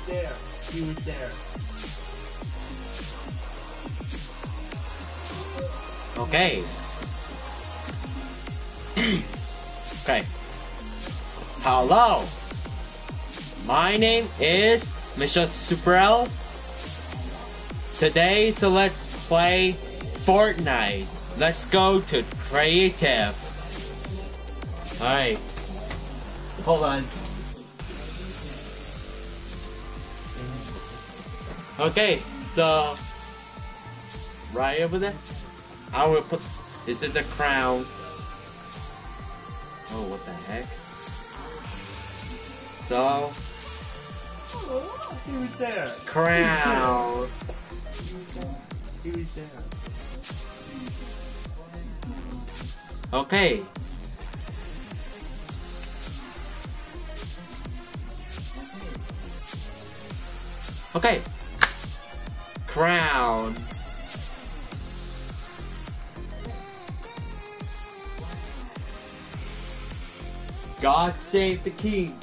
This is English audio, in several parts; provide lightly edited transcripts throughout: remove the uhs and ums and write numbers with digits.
there. He was there. Okay. Okay. Hello. My name is Mishalsuperl. Today, so let's play Fortnite. Let's go to creative. Alright. Hold on. Okay, so right over there, I will put. This is the crown. Oh, what the heck? So Oh, he was there. crown. He was there. Okay. Okay. Crown. God save the king.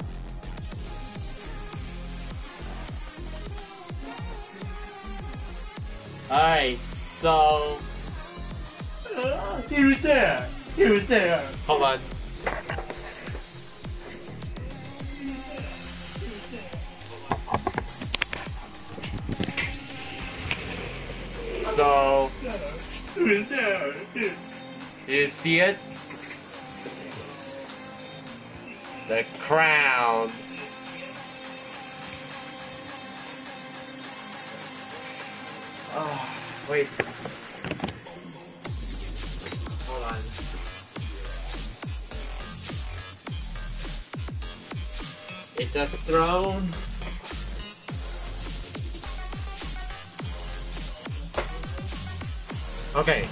Alright, so He was there. He was there. hold on. So He was there. you see it? The crown. Oh, wait. Hold on. It's a throne. Okay.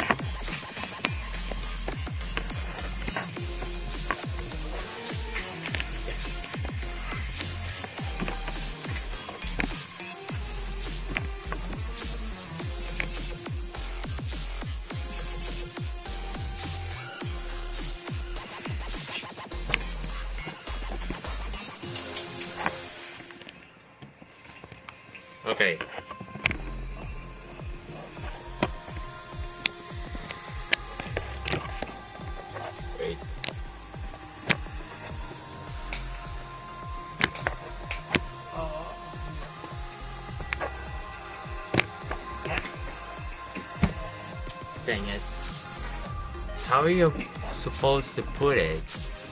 Okay. Wait. Oh. Dang it. How are you supposed to put it?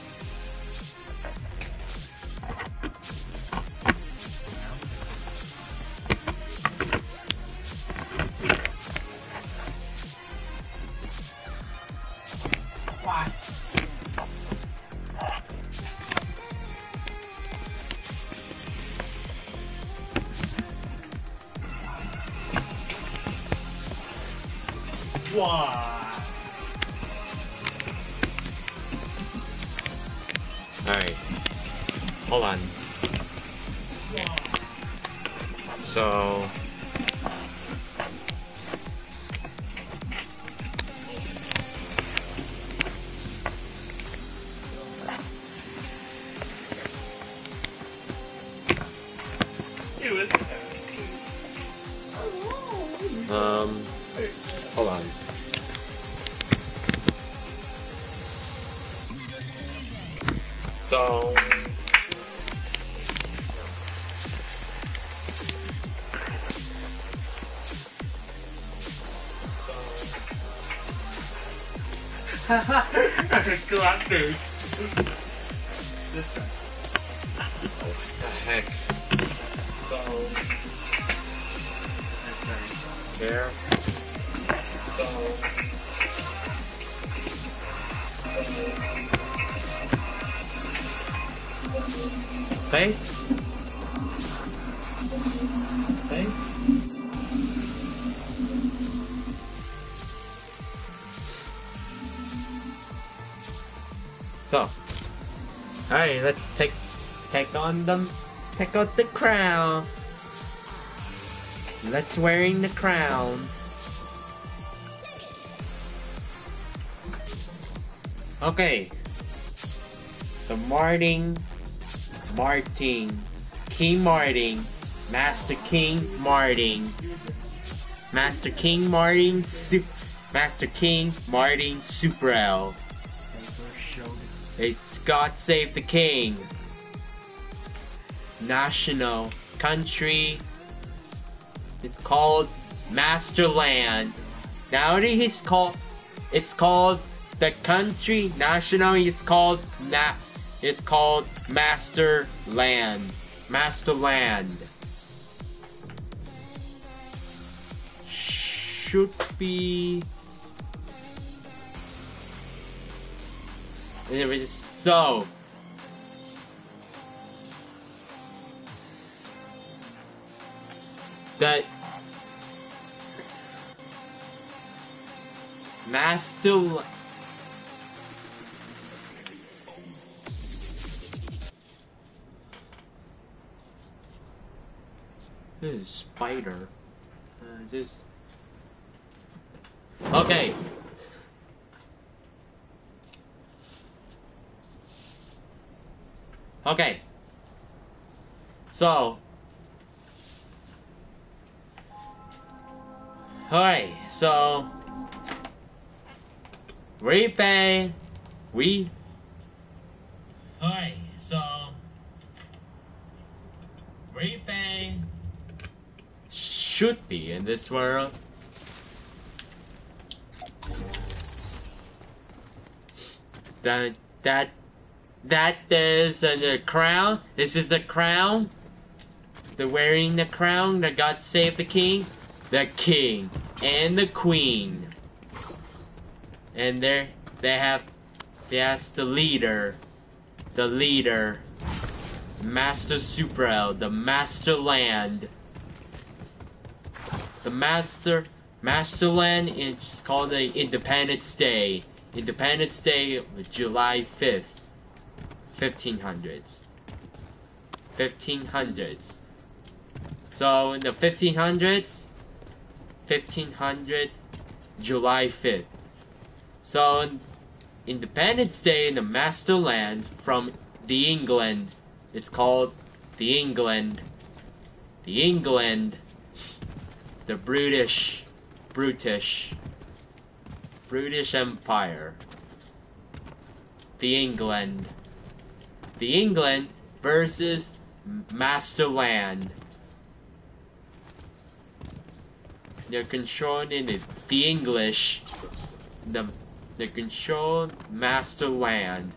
What? What? Alright. Hold on. So He was there. hold on. So Glasses. This guy. what the heck? So. Okay. There. So. Okay. Okay. So, alright, let's take on the crown. Let's wearing the crown. Okay. The Martin King Martin, Master King Martin, Master King Martin, Master King Martin Superl. It's God Save the King. National country. It's called Masterland. Nowadays it's called the country national. It's called Masterland. Masterland. Should be. So. That Masterland. This is spider. Just okay. Okay. So. Alright, so Alright, so repay should be in this world. That is the crown. This is the crown. They're wearing the crown. The God Save the King. The king and the queen, and that's the leader, Mishalsuperl, the Masterland, Masterland is called the Independence Day, July 5th, 1500s. So in the 1500s. July 5th. So Independence Day in the Masterland from the England. It's called the England. The British Empire. The England versus Masterland. They're controlled in the English. They're controlled Masterland.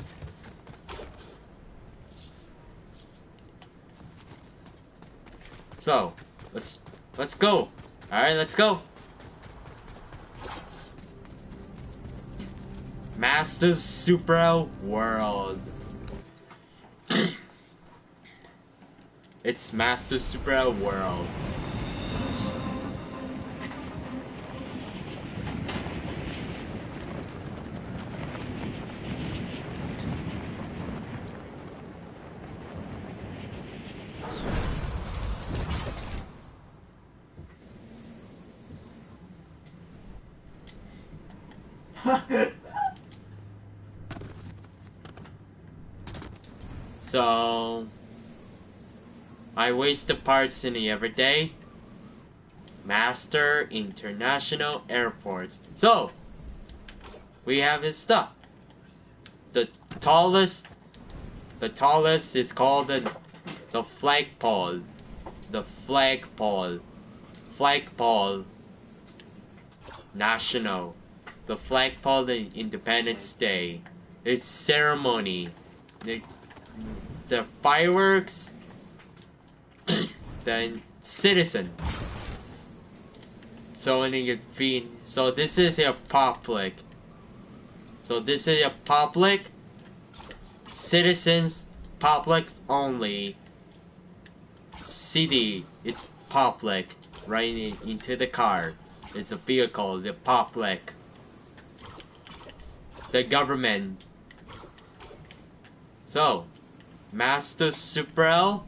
So let's go. Alright, let's go. Mishalsuperl world. It's Mishalsuperl world. So I waste the parts in the everyday. Master International Airports. So we have his stuff. The tallest is called the flagpole. Flagpole national. The flagpole in Independence Day. It's ceremony. The fireworks. Then citizen. So this is a public. Citizens, publics only. City, it's public. Right into the car. It's a vehicle, the public. The government. So, Mishalsuperl.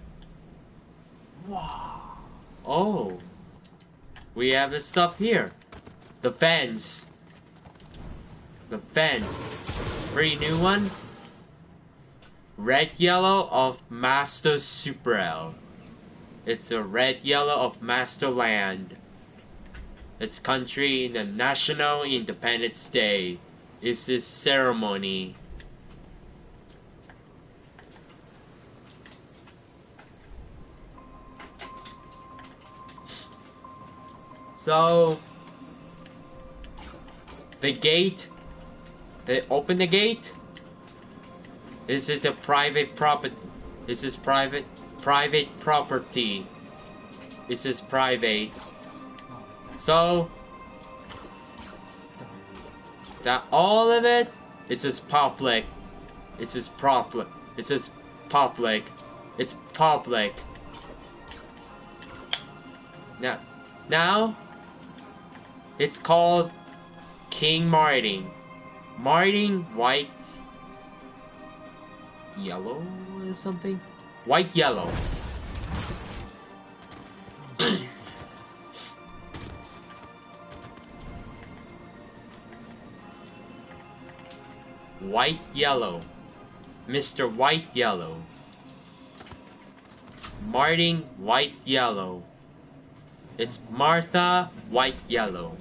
Wow. Oh. We have the stuff here. The fence. Pretty new one. Red yellow of Mastersuperl. It's a red yellow of Masterland. Its country in the National Independence Day. It's this ceremony. So the gate, they open the gate. This is a private property. This is private property. This is private. So that all of it, it's just public. It's just public. It's just public. It's public. Now it's called King Martin. Martin White Yellow or something? White Yellow. White Yellow. Mr. White Yellow. Martin White Yellow. It's Martha White Yellow.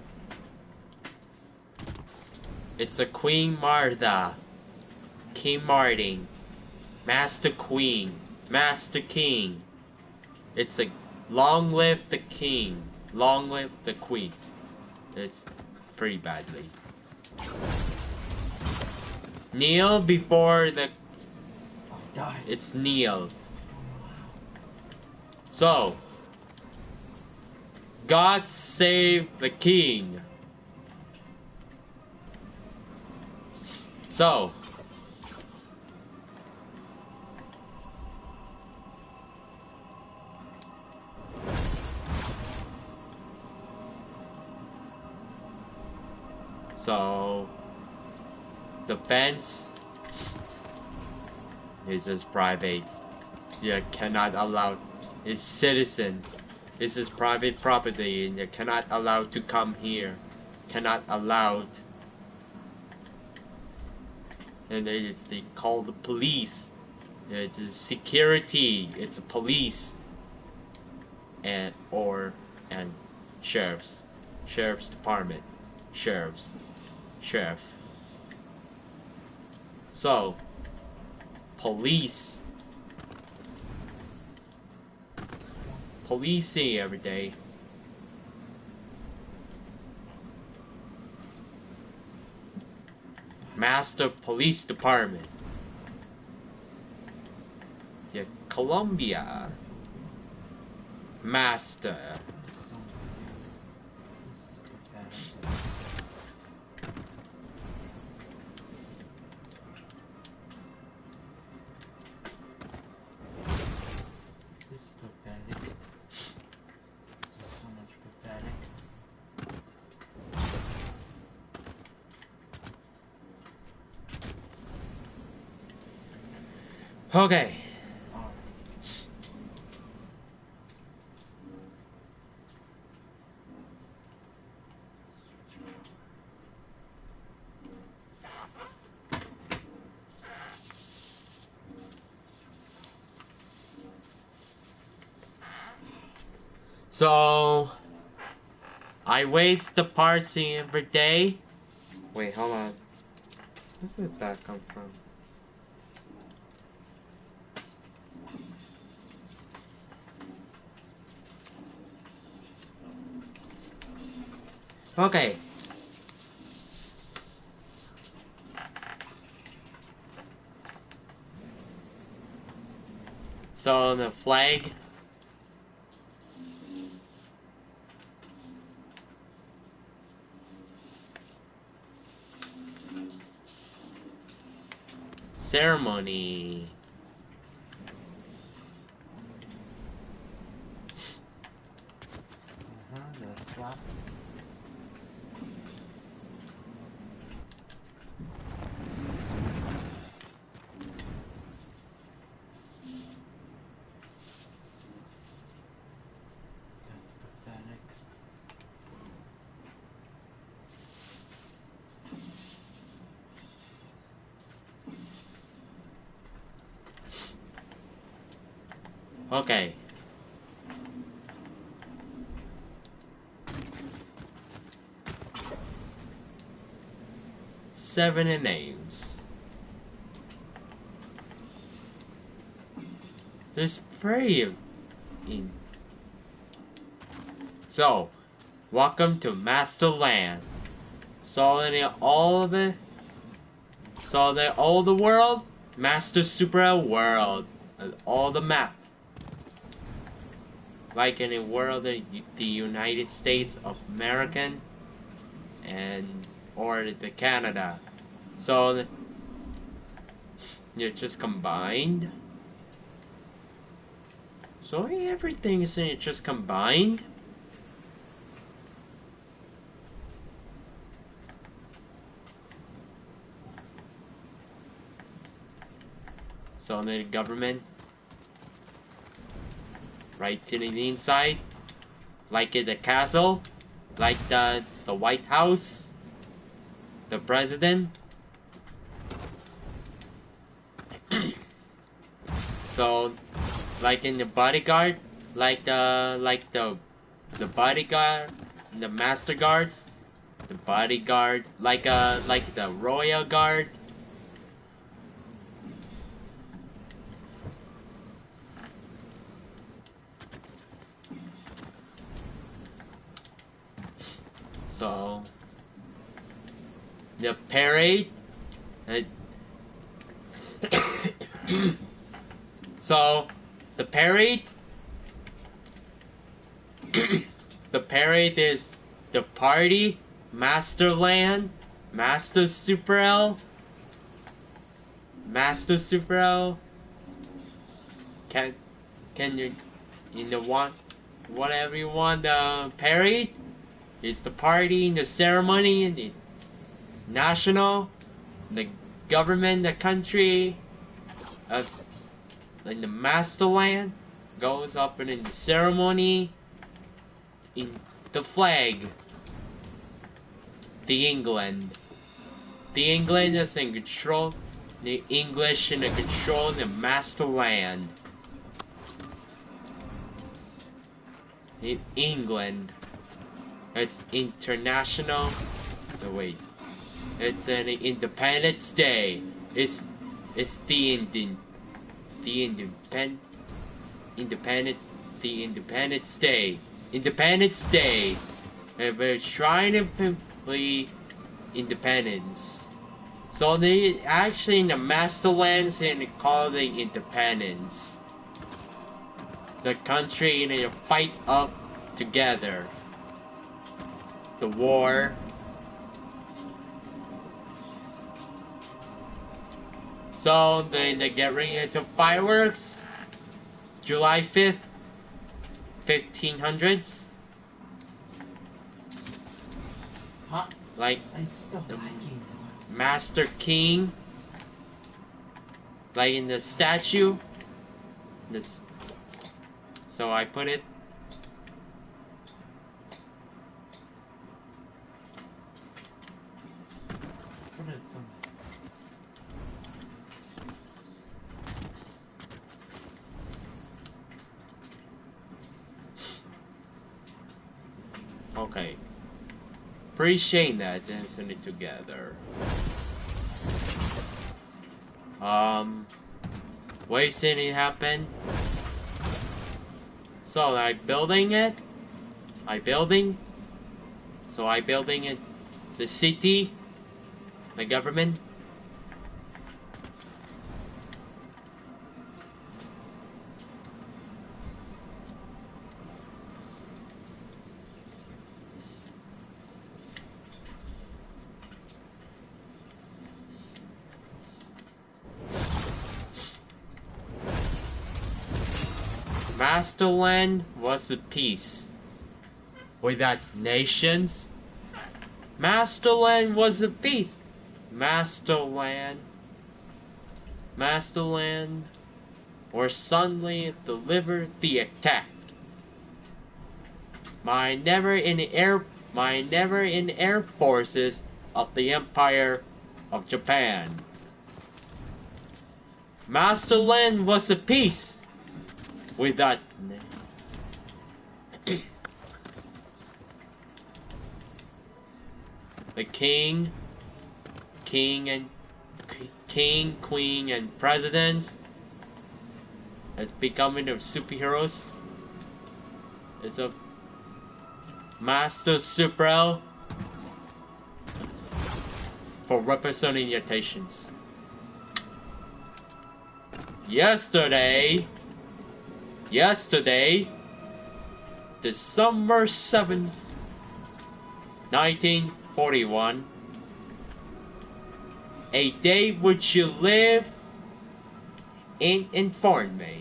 It's a Queen Martha. King Martin. Master Queen. Master King. It's a long live the king. Long live the queen. It's pretty badly. Kneel before the... It's kneel. So, God save the king. So, the fence is just private. You cannot allow. It's citizens. This is private property, and you cannot allow to come here. Cannot allowed. And they call the police. It's a security. It's a police. And sheriff's department. Sheriff. So, police. Policing every day. Master Police Department. Yeah, Colombia. Master. This is pathetic. This is so much pathetic. Okay. So, I waste the parts every day. Wait, hold on. Where did that come from? Okay. So the flag. Ceremony. The slap. That's pathetic. Okay. Seven names. It's pretty in. So, welcome to Masterland. So in all of it. So that all the world, Mastersuperl world, all the map. Like in a world of the United States of American and or the Canada. So you're just combined. So everything is just combined. So the government right to the inside, like in the castle, like the White House, the president. So like in the bodyguard, like the bodyguard, the master guards, the bodyguard, like the royal guard. So the parade. So the parade. The parade is the party, Masterland, Mastersuperl, Mastersuperl. Can you know want whatever you want? The parade is the party, the ceremony, the national, the government, the country, in the Masterland goes up in the ceremony. In the flag, the England is in control. The English in control the Masterland. In England, it's international. No wait, it's an Independence Day. It's the Independence Day. Independence Day. And we're trying to complete independence. So they actually in the Masterlands and they call the independence. The country and they fight up together. The war. So they get ready into fireworks. July 5th, 1500s. Huh? Like the Master King. Like in the statue. This. So I put it. Put it some. Okay. Appreciate that, dancing it together. Wasting it happen. So I building it. So I building it. The city. The government. Masterland was a peace without nations. Masterland was a peace. Masterland or suddenly delivered the attack. My never in air forces of the Empire of Japan. Masterland was a peace. with that. The king, queen, and presidents as becoming the superheroes. It's a Mastersuperl for representations. Yesterday, December 7th, 1941, a day which you live in infamy.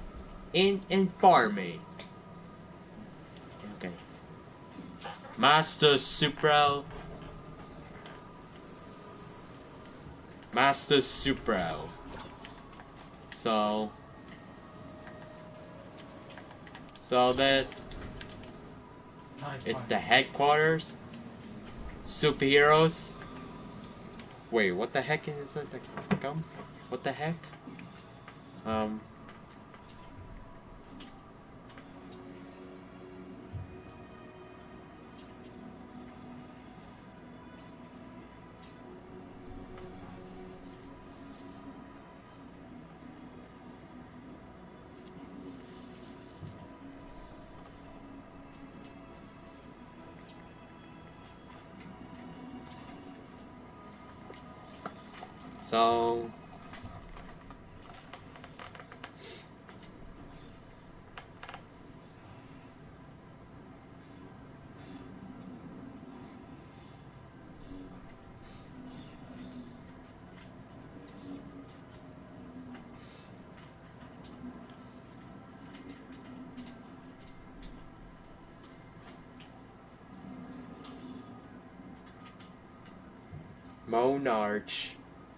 Okay. Mastersuperl. So that it's the headquarters. Superheroes. Wait, what the heck is it? What the heck? So Monarch.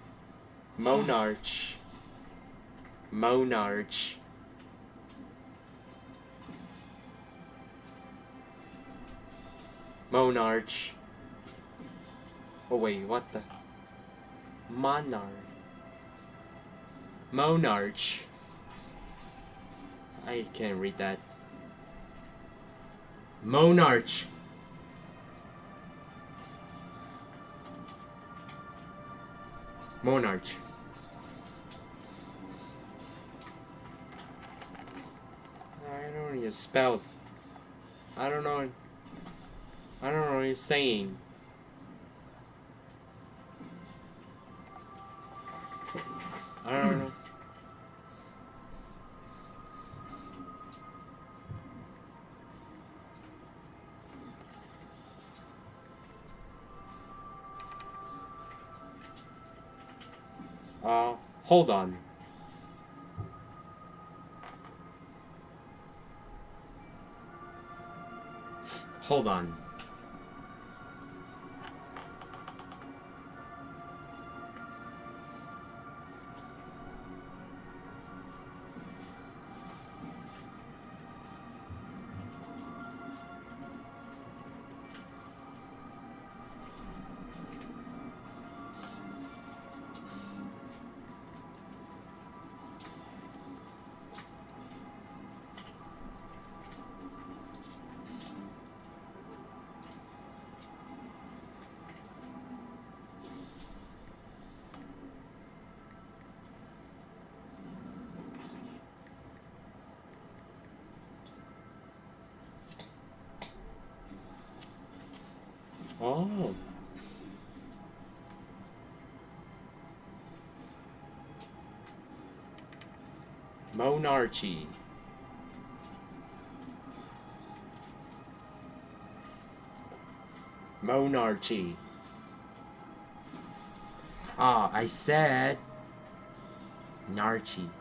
Oh wait, what the? Monarch. I can't read that. Monarch. I don't know you spelled. I don't know what you're saying. I don't know. Hold on. Oh. Monarchy. I said Monarchy.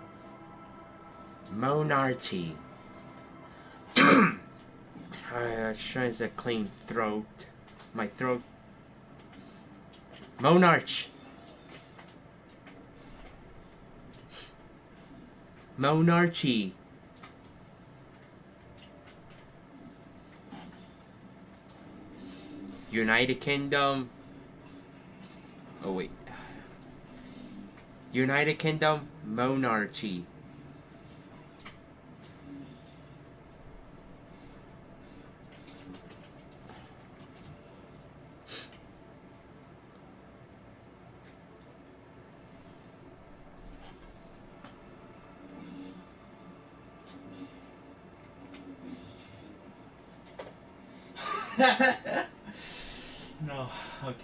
I was trying to clean throat. My throat. Monarchy. United Kingdom. Oh wait. United Kingdom monarchy. No, okay.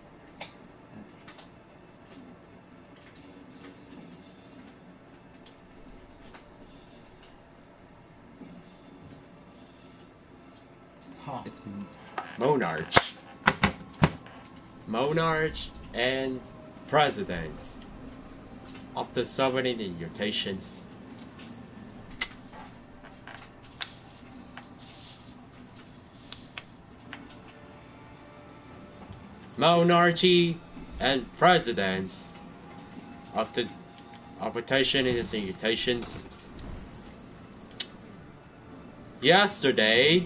Huh. It's monarch. Monarch and presidents of the sovereign mutations. Monarchy and presidents of the arbitration in its mutations. Yesterday,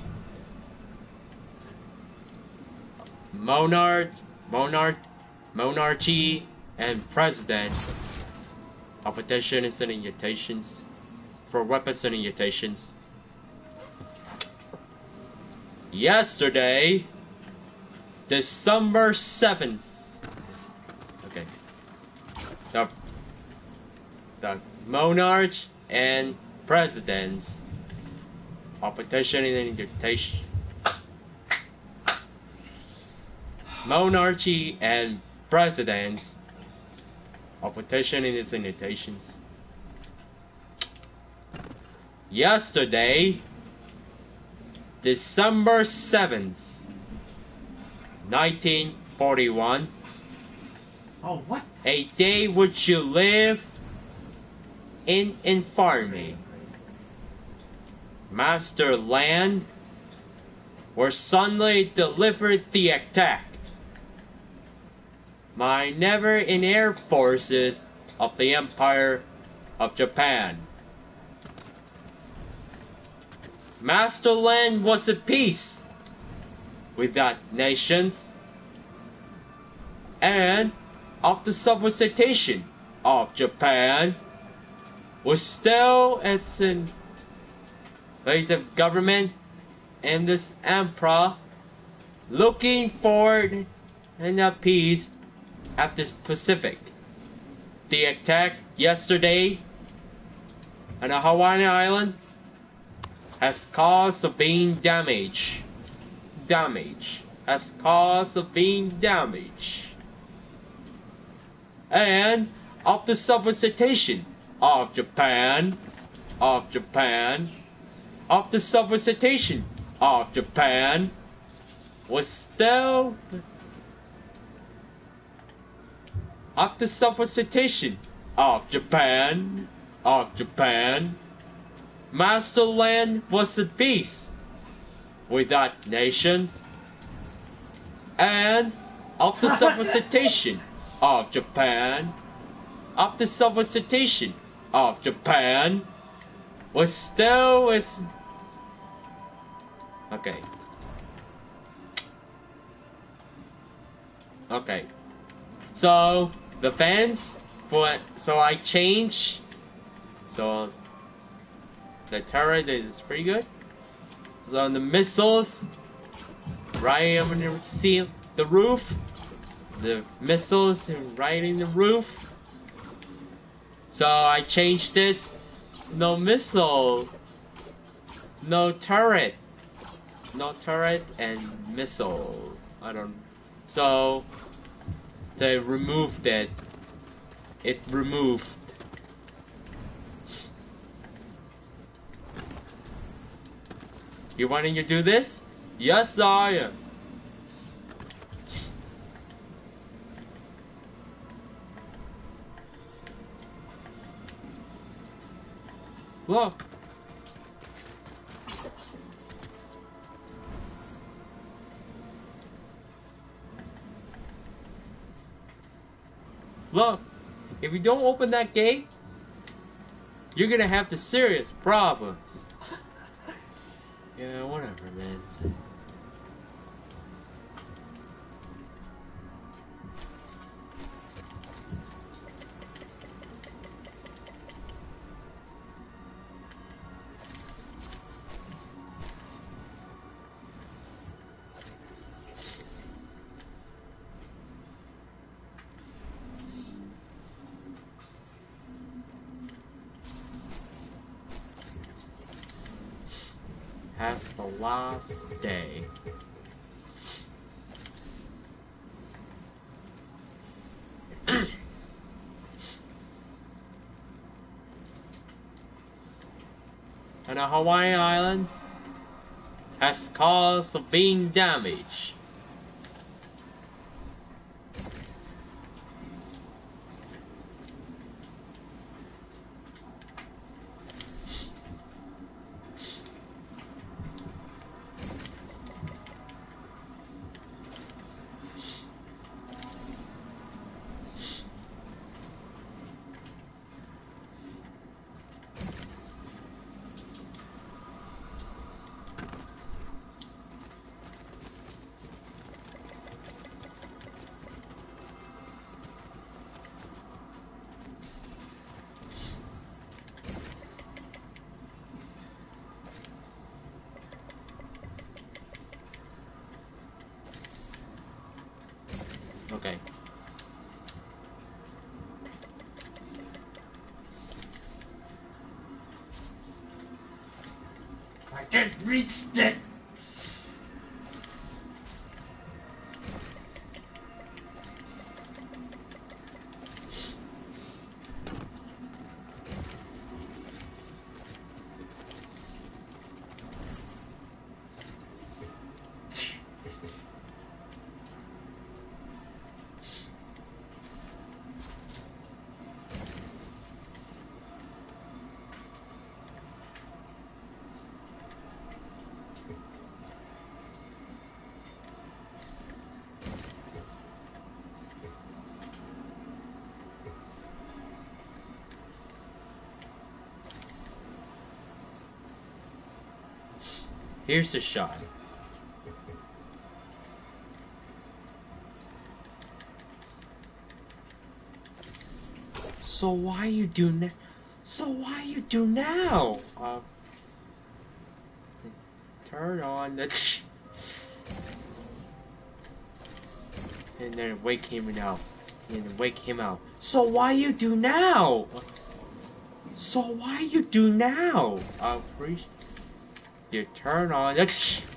monarchy and president of petition is mutations for weapons and mutations. Yesterday, December 7th. Okay. The monarch and presidents of petition and mutation. Monarchy and presidents of petition and its mutations. Yesterday, December 7th, 1941. Oh, what? A day which you live in infamy. Masterland, where suddenly delivered the attack. My never in air forces of the Empire of Japan. Masterland was at peace with that nations, and of the solicitation of Japan was still as in place of government and this emperor looking forward and a peace at this Pacific. The attack yesterday on a Hawaiian island has caused of being damage. Has caused of being damage. And of the solicitation of Japan, of the solicitation of Japan was still of the solicitation of Japan, Masterland was at peace with that nations, and of the solicitation of Japan, was still as okay. So the fans, so I change. So the turret is pretty good. So on the missiles, right over the steel, the roof, the missiles right in the roof. So I changed this. No missile, no turret and missile. I don't. So they removed it. It removed. You wanting to do this? Yes, I am. Look. Look, if you don't open that gate, you're gonna have the serious problems. Yeah, whatever, man. Has the last day. on a Hawaiian island has cause of being damaged. Okay. I just reached it. Here's the shot. So why you do now? So why you do now? Turn on the and then wake him out. And then wake him out. So why you do now? So why you do now? You turn on the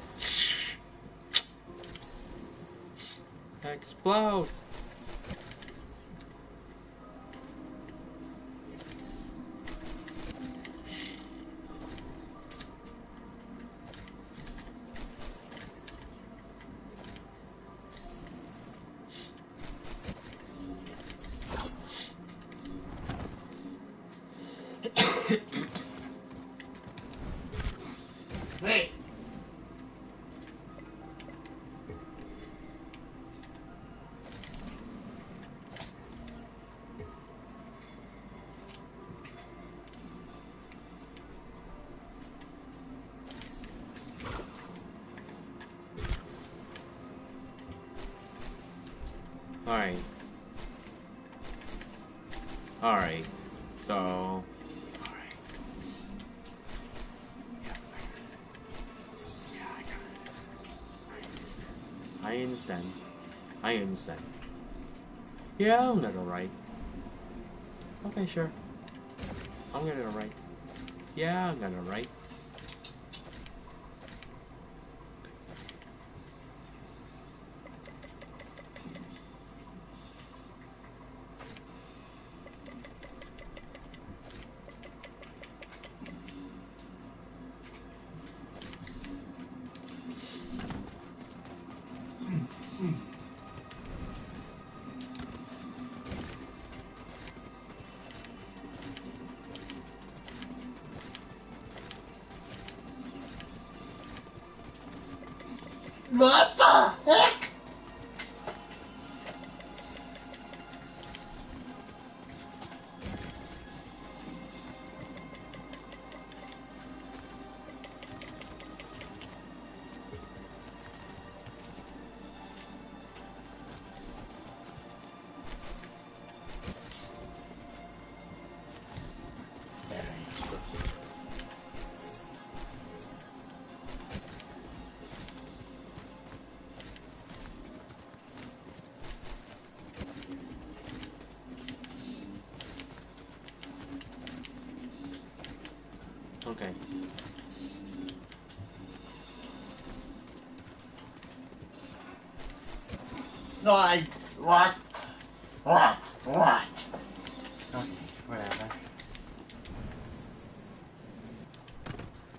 explodes. Wait. Alright. Alright. So... I understand. I understand. Yeah, I'm gonna write. Okay, sure. I'm gonna write. Yeah, I'm gonna write. What the heck? Okay. No, what? What? What? Okay, whatever.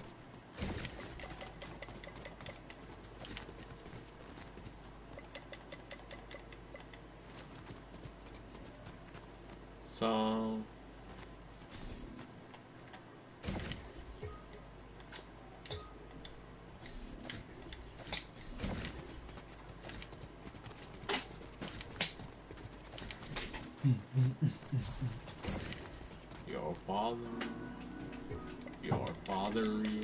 So your father is.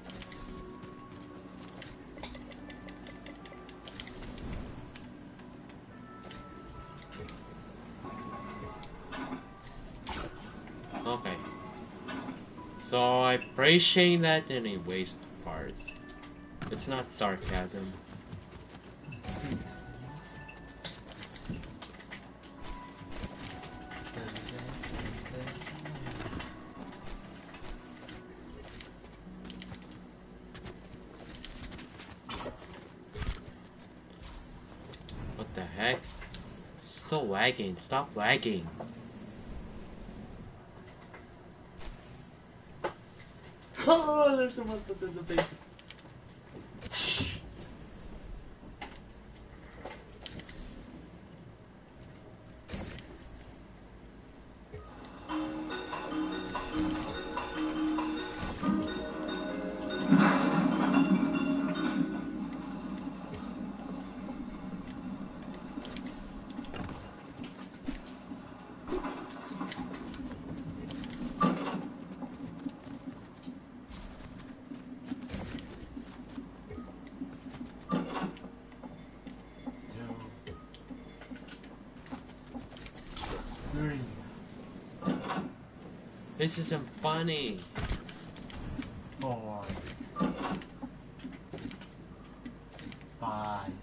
Okay. So I appreciate that in a waste parts. It's not sarcasm. What the heck? Still lagging. Stop lagging. Oh, there's so much stuff in the face. This isn't funny. 4, 5,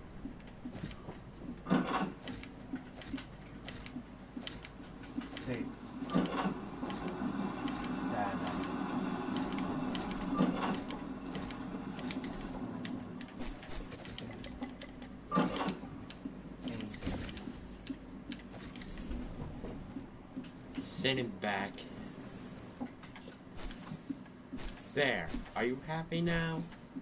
6, 7, 8. Sitting back. There. Are you happy now?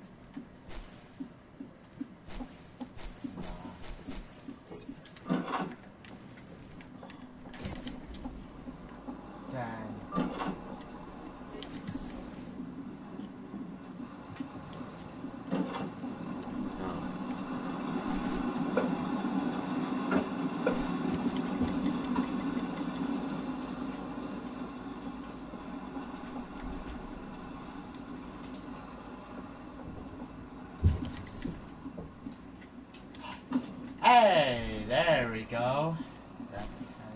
Hey, there we go. That's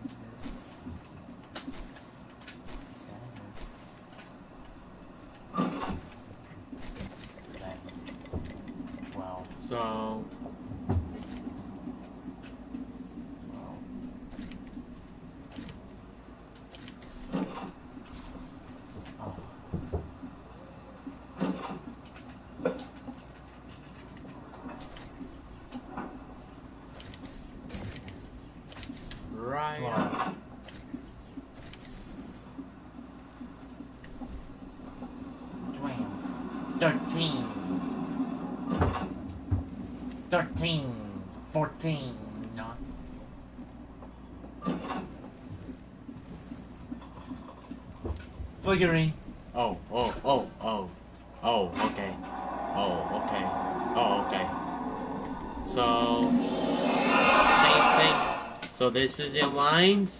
kind of 11, 12. So 12. Oh. right. Wow. 13, 13, 14, no. Figurine. Oh, okay. Oh, okay. So, same thing. So this is your lines.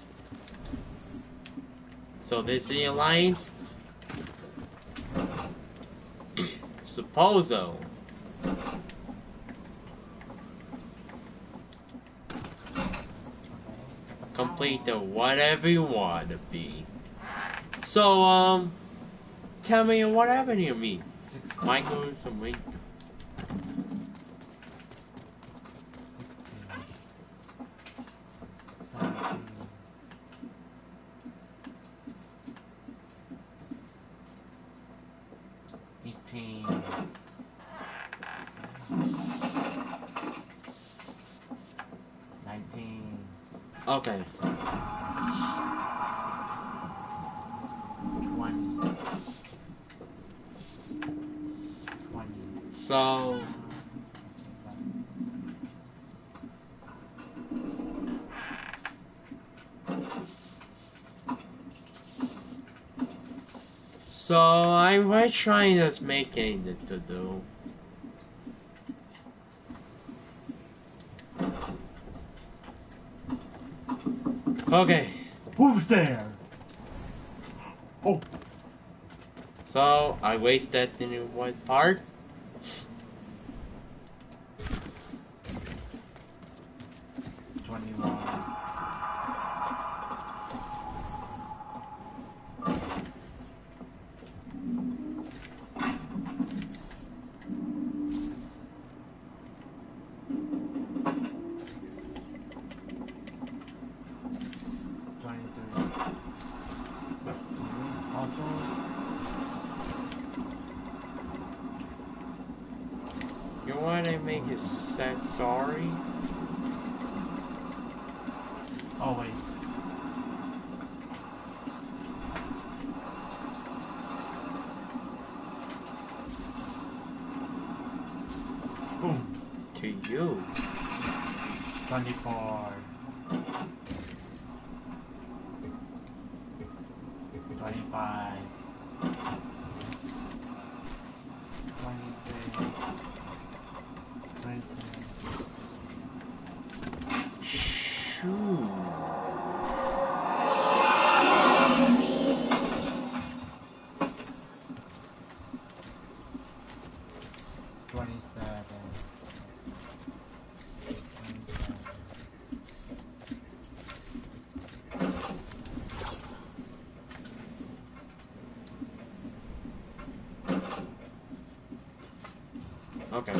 So this is your lines. Supposo. Complete the whatever you want to be. So, tell me what happened to me. Michael, some week. 18, 19. Okay. 20. So, So I'm trying to make anything to do. Okay. Who's there? Oh. So I wasted in one part. You wanna make it say sorry? Always. Boom. To you. 24. 25. 26. 27. Shoo. 27. Okay.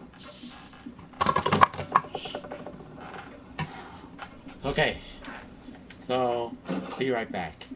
Okay. So, be right back.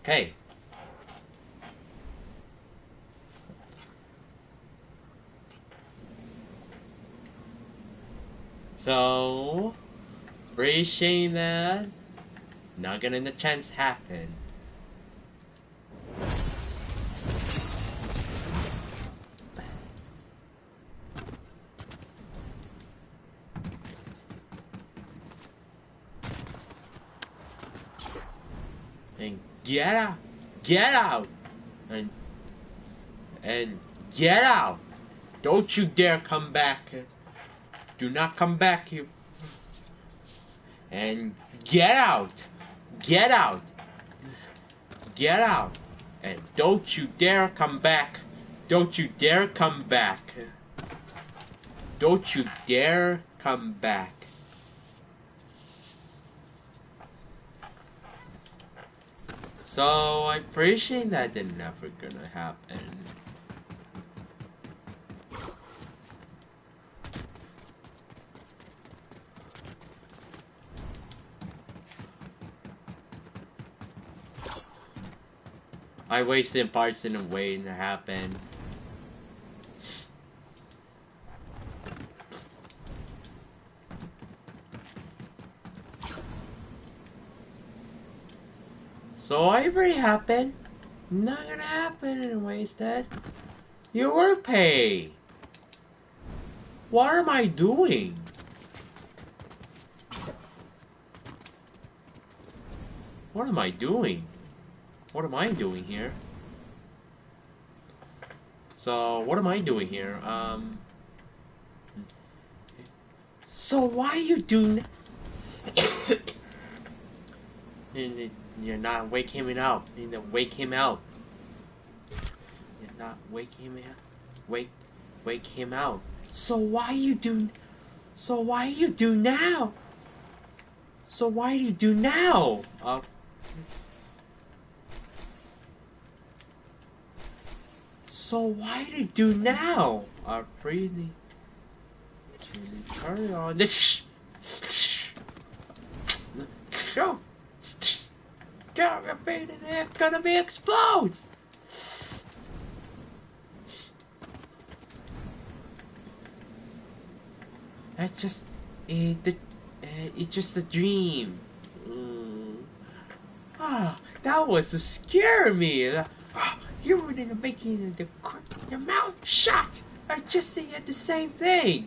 Okay. So, appreciate that. Not getting the chance happen. And get out, get out, and get out. Don't you dare come back. Do not come back here. And get out, get out, get out. And don't you dare come back. Don't you dare come back. Don't you dare come back. So I appreciate that they're never gonna happen. I wasted parts in a way to happen. So I already happened. Not gonna happen in ways that you were paid. What am I doing? What am I doing? What am I doing here? So what am I doing here? So why you doing? You're not wake him out. You need to wake him out. You're not wake him out. Wake him out. So why you do? So why you do now? So why do you do now? So why do you do now? Pretty. Carry on. Go. Gonna be explodes. It's just a dream. That was to scare me. You were in the making your mouth shut. I just said the same thing.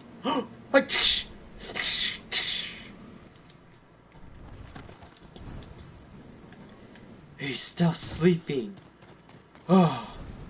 He's still sleeping. Oh.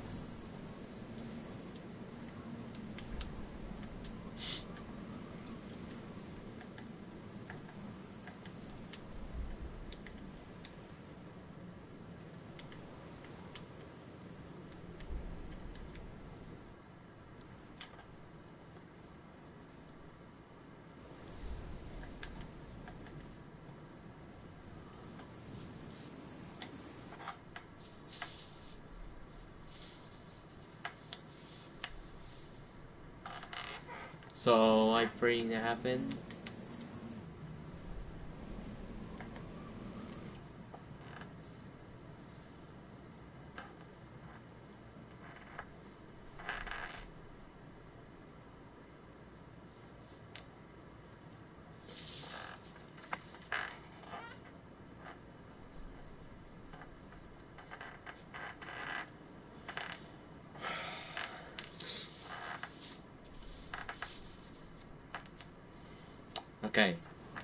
So I pray to happen. Okay.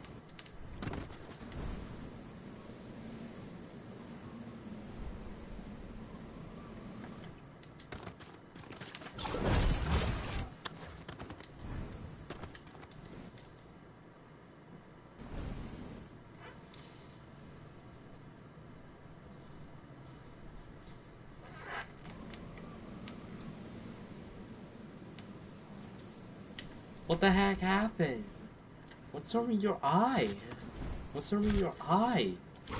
What the heck happened? What's wrong with your eye? What's wrong with your eye?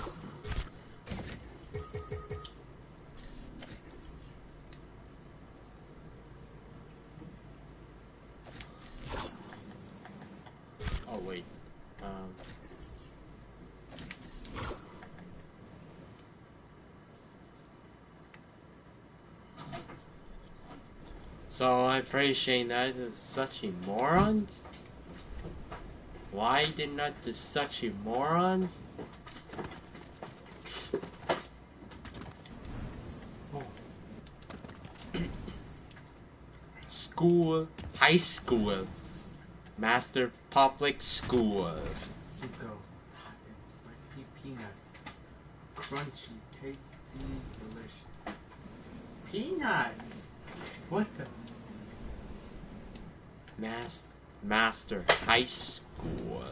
Oh wait. So I'm pretty sure that is such a moron. Why did not the such a moron? Oh. School, high school, master public school. To go. Hot and spicy peanuts. Crunchy, tasty, delicious. Peanuts! What the? Master high school.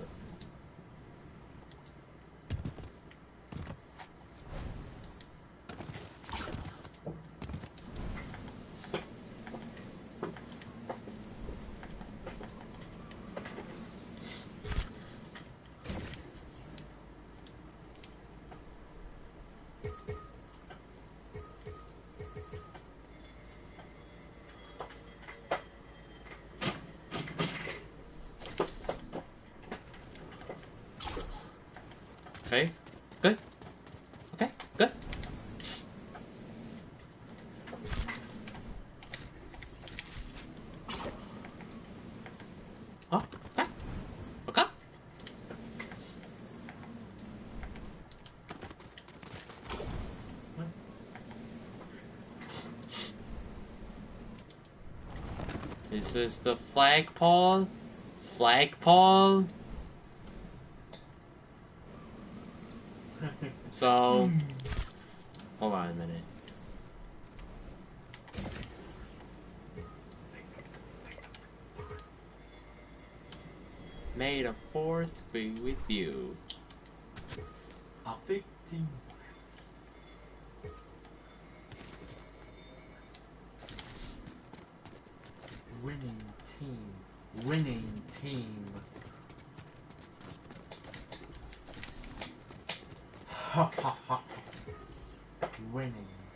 Okay, good. Okay, good. Oh, okay. Okay. This is the flagpole. Flagpole. So, hold on a minute. May the 4th be with you. A 15. Winning team. Winning team. Ha ha ha. Winning.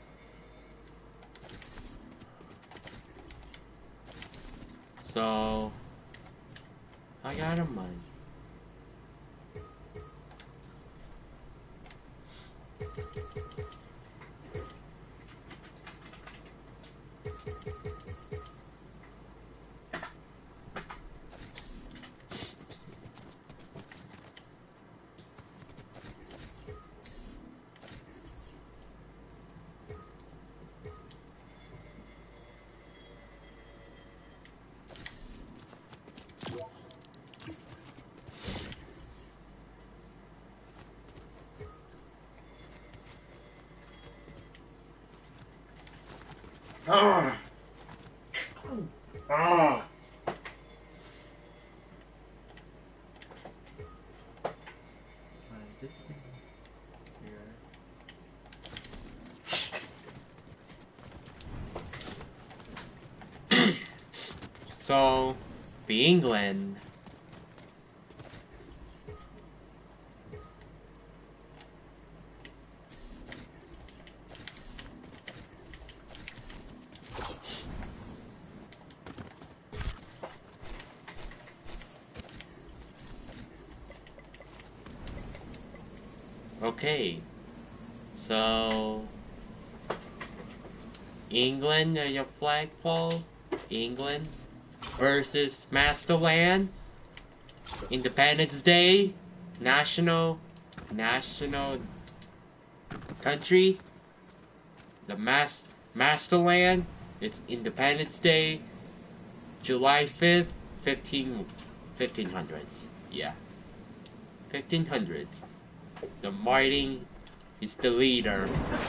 So, I got a money. Ah! Ah! This thing here. So, be England. Okay, so England, your flagpole. England versus Masterland. Independence Day. National country. The Masterland. It's Independence Day. July 5th, 1500s. Yeah. 1500s. The Martin is the leader.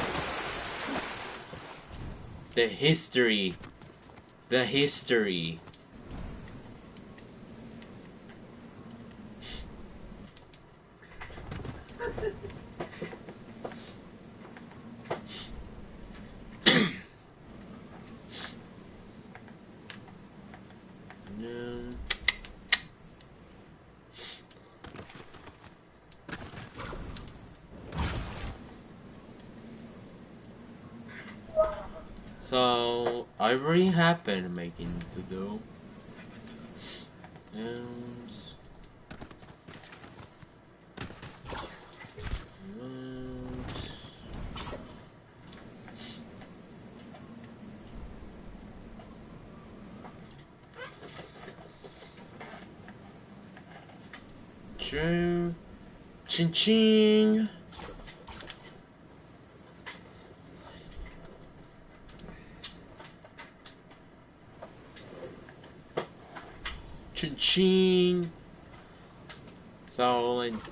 The history. The history. So I already have been making to do, and Ching ching. Ching ching. So and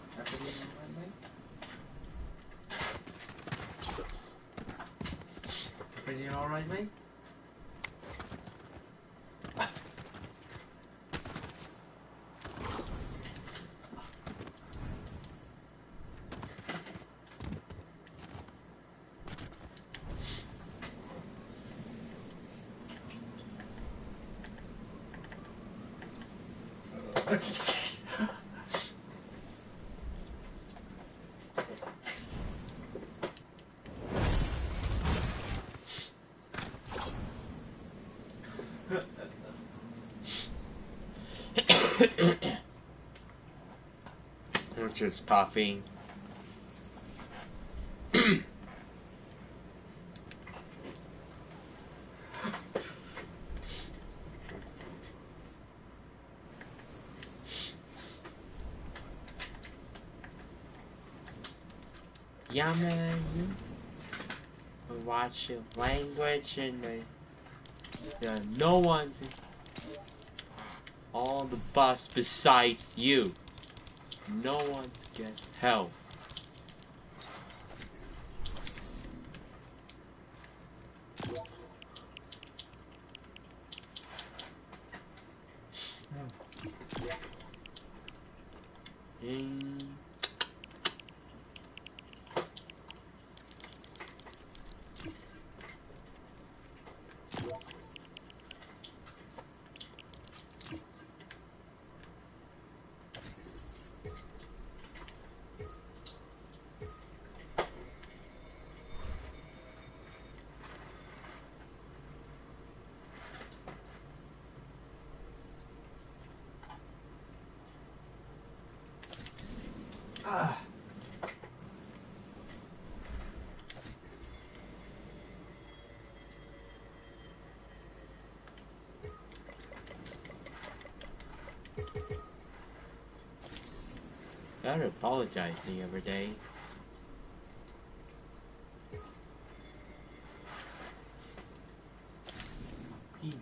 everything alright, mate? We're just coughing. Yeah, man. You watch your language and no one's on the bus besides you. No one gets help. They're apologizing every day. Peanuts.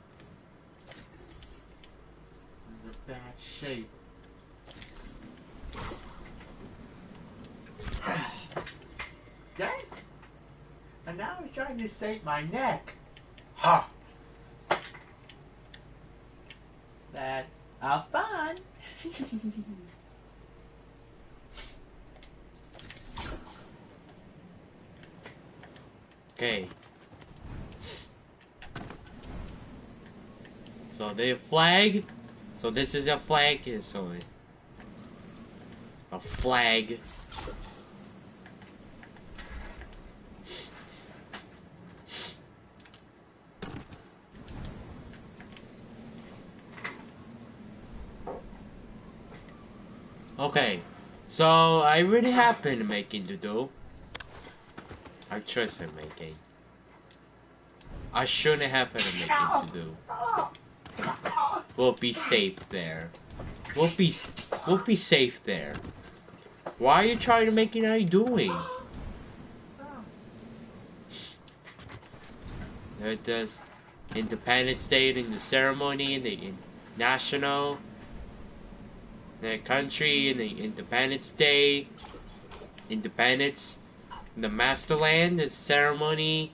In a bad shape. Dang! And now he's trying to save my neck. Ha! That have fun. Okay. So the flag. So this is a flag. So a flag. Okay. So I really have been making to do. I trust in making. I shouldn't have been making to do. We'll be safe there. We'll be safe there. Why are you trying to make it? How you doing? There does Independence Day in the ceremony in the national, the country in the Independence Day, Independence, in the Masterland, the ceremony.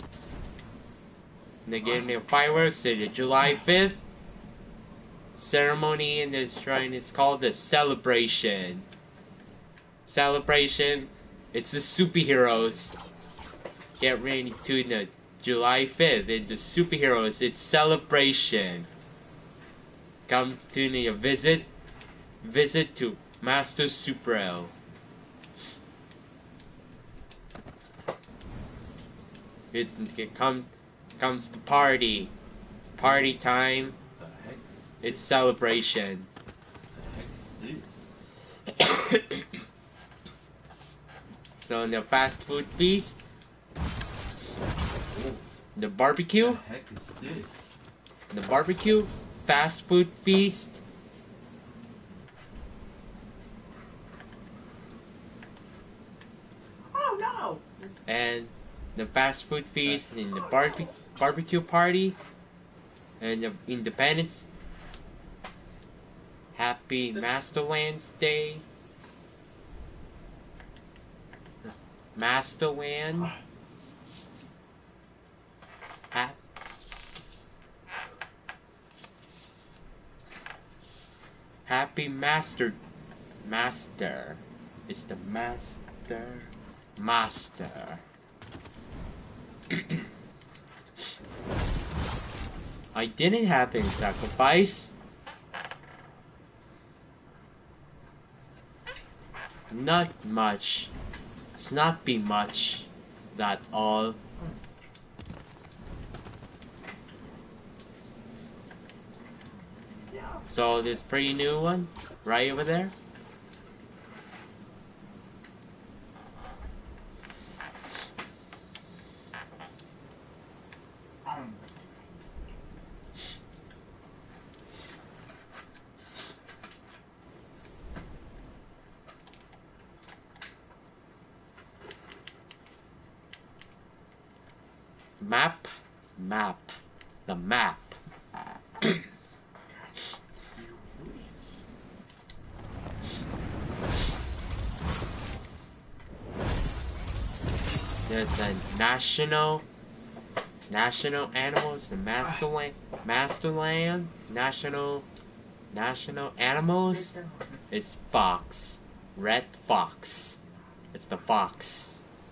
And they gave the fireworks in the July 5th ceremony in the shrine. It's called the celebration. Celebration. It's the superheroes. Get ready to the July 5th. And the superheroes. It's celebration. Come to the visit to Mastersuperl. It comes to party time. The heck? It's celebration. The heck is this? So in the fast food feast, the barbecue, The heck is this? the barbecue, fast food feast, and the fast food feast, and the barbecue party, and the Independence. Happy Masterland's Day. Masterland. Happy Master. It's the Master. I didn't have any sacrifice. Not much. It's not be much. That all. So this pretty new one, right over there. Map, the map. There's a national animals, the Masterland, national animals. It's fox, red fox. It's the fox.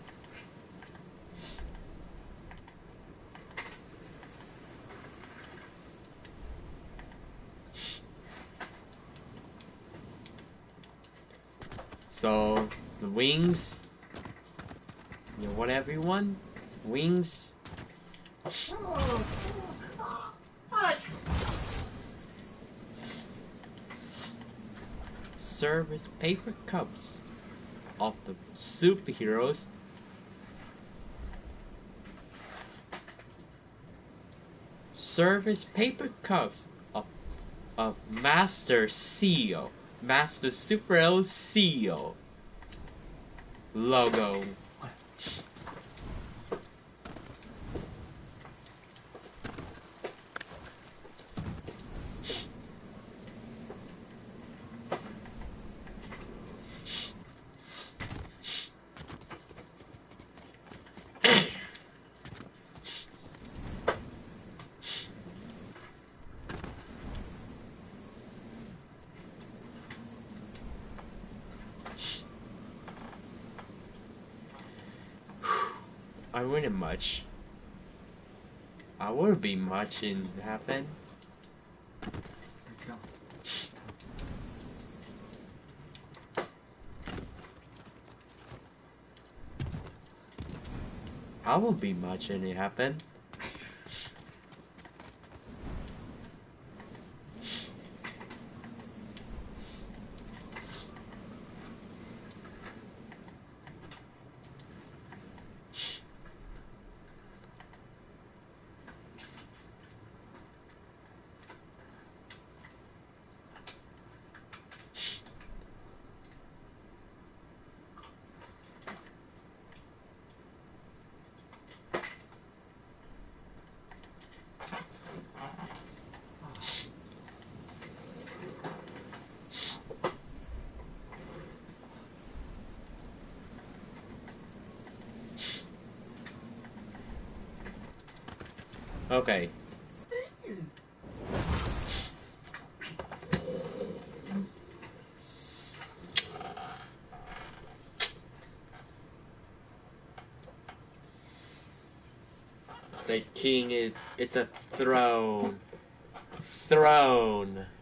So the wings, you know what, everyone? Wings. Service paper cups of the superheroes. Service paper cups of Mastersuperl seal logo. I wouldn't much. I would be much in happen. I will be much in it happen. Okay. The king is, it's a throne. Throne.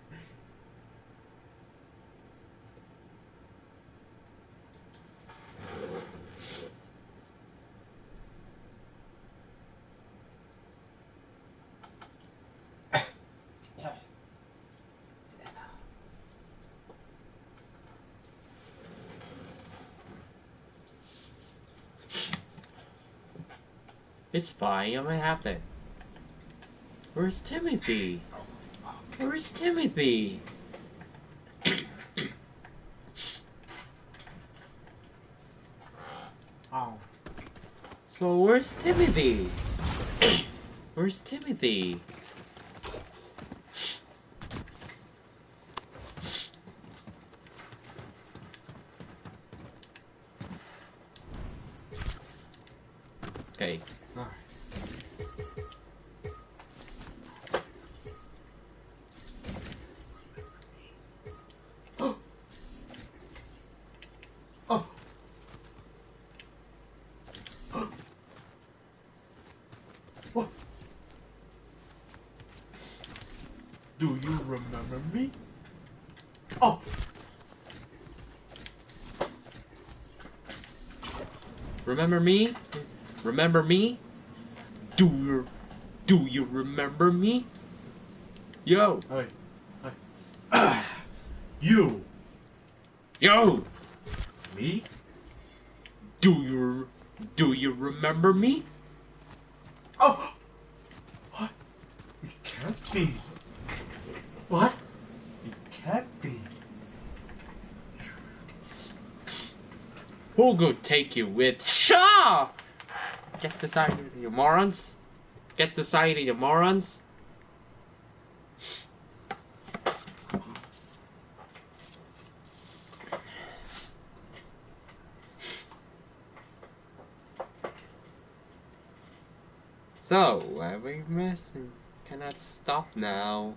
It's fine, I'm gonna happen. Where's Timothy? Where's Timothy? Oh. So where's Timothy? Where's Timothy? Okay. Oh. What? Do you remember me? Oh. Remember me? Remember me? Do you remember me? Yo. Hey. Hey. You. Yo. Me? Do you remember me? Oh. What? It can't be. What? It can't be. Who'll go take you with Shaw? Get the side of you morons. Get the side of you morons. So, every missing cannot stop now.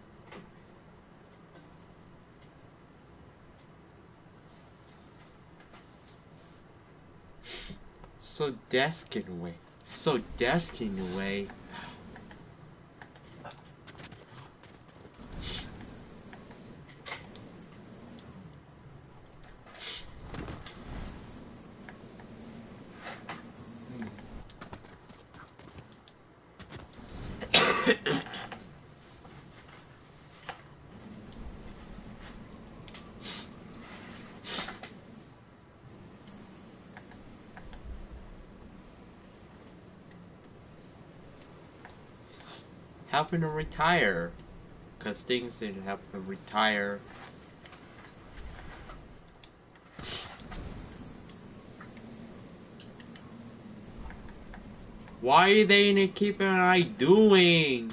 So desking away. So desking away. Helping to retire. Cause things didn't help to retire. Why are they in keeping an eye doing?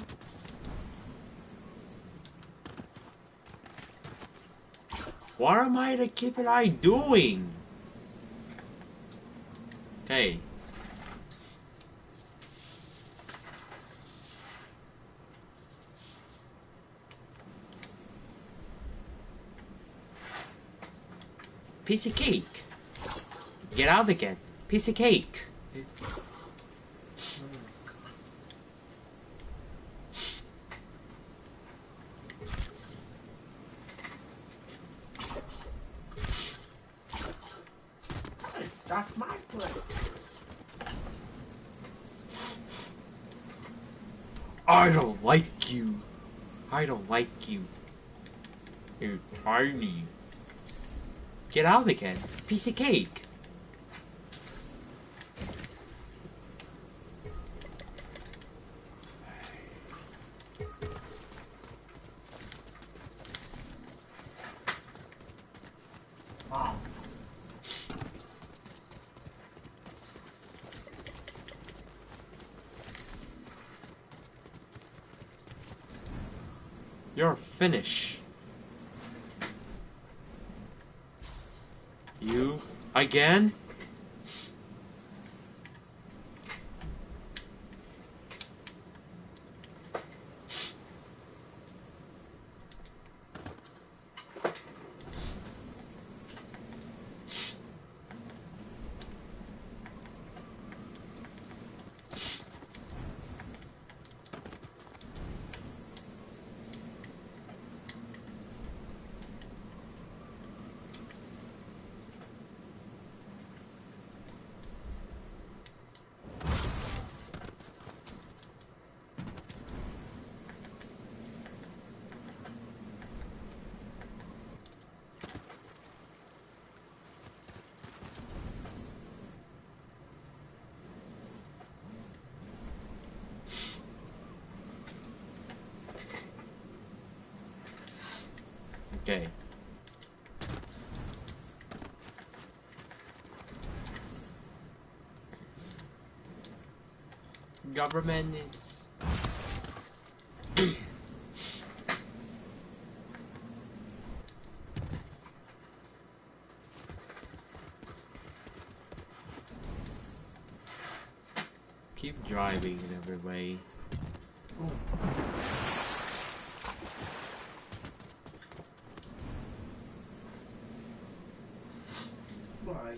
What am I to keep an eye doing? Okay. Piece of cake. Get out again. Piece of cake. That's my place. I don't like you. I don't like you. You're tiny. Get out again. Piece of cake. Wow. You're finished. You again? Okay. government is... Keep driving in every way. Why?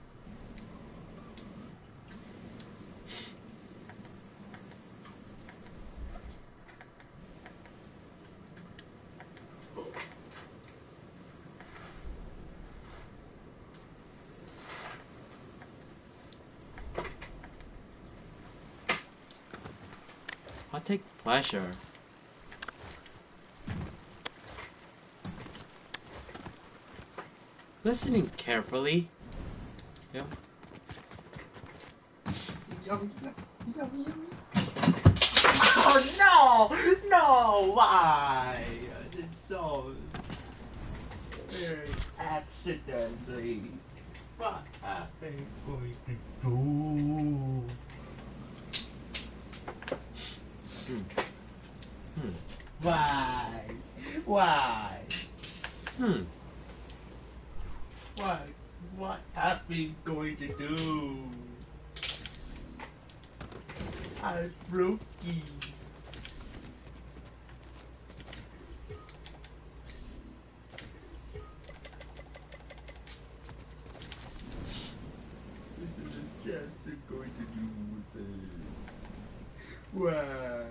I'll take pleasure. Listening carefully. Yeah. Oh no! No! Why? It's so very accidentally. What am I going to do? Why? Why? What? What am I going to do? I'm broken. This is a chance I'm going to do with it. Why?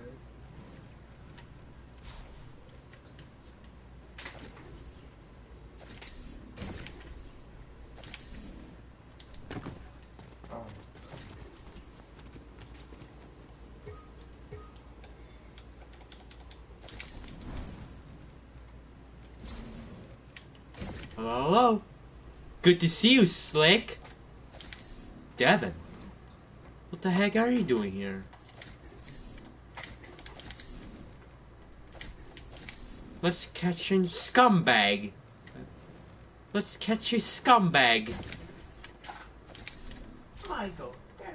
Hello, hello. Good to see you, Slick. Devin, what the heck are you doing here? Let's catch you, scumbag. Let's catch you, scumbag. Michael.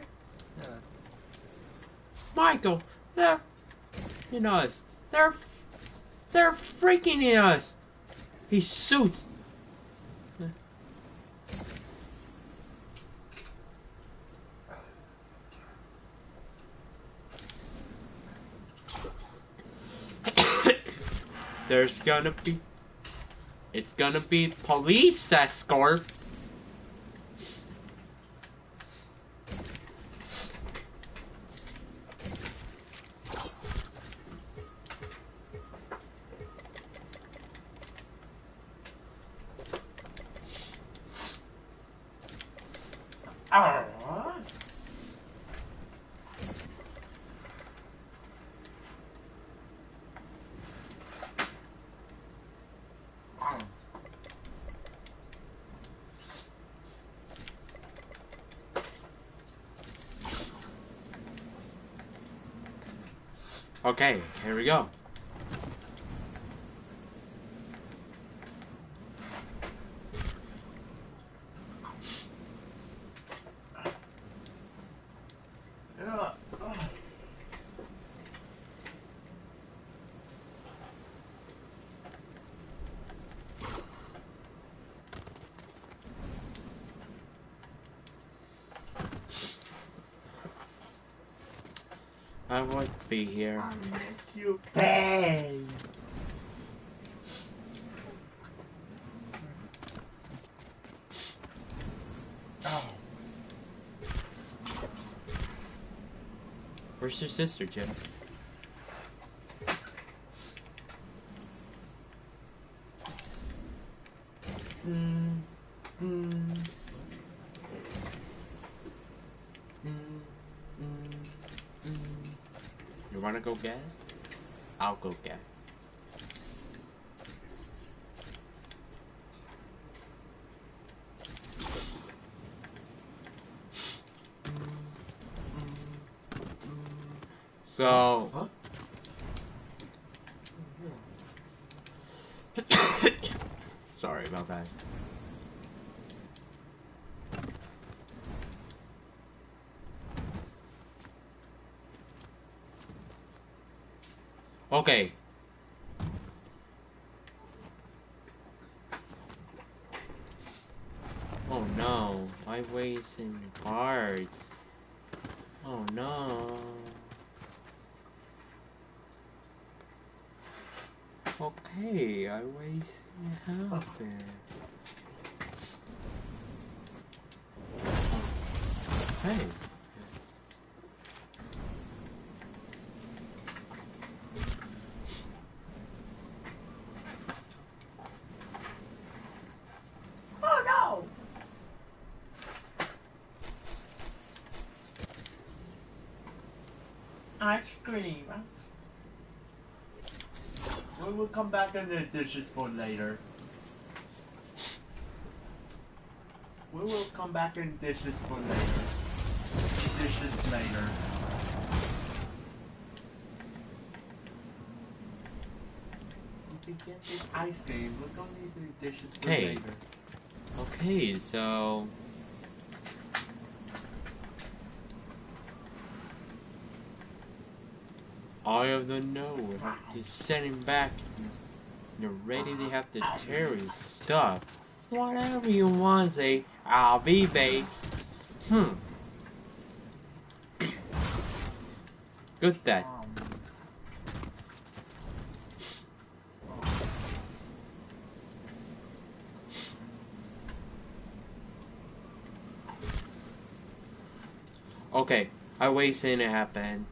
Michael, they're in us. They're freaking in us. His suit. There's gonna be... It's gonna be police escort. Okay, here we go. I won't be here. I'll make you pay. Oh. Where's your sister, Jim? You wanna go get it? I'll go get it. So... Huh? Sorry about that. Okay. Oh no, I wasting parts. Oh no. Okay, I wasted half it. Hey. Oh no! Ice cream. We will come back and the dishes for later. We will come back and dishes for later. Dishes later. We can get this ice cream. We're gonna need the dishes for Okay. later. Okay, so I don't know. We have to send him back. You're ready to have the terrorist stuff. Whatever you want, say. I'll be babe. Good that. Okay, I wasted it happen.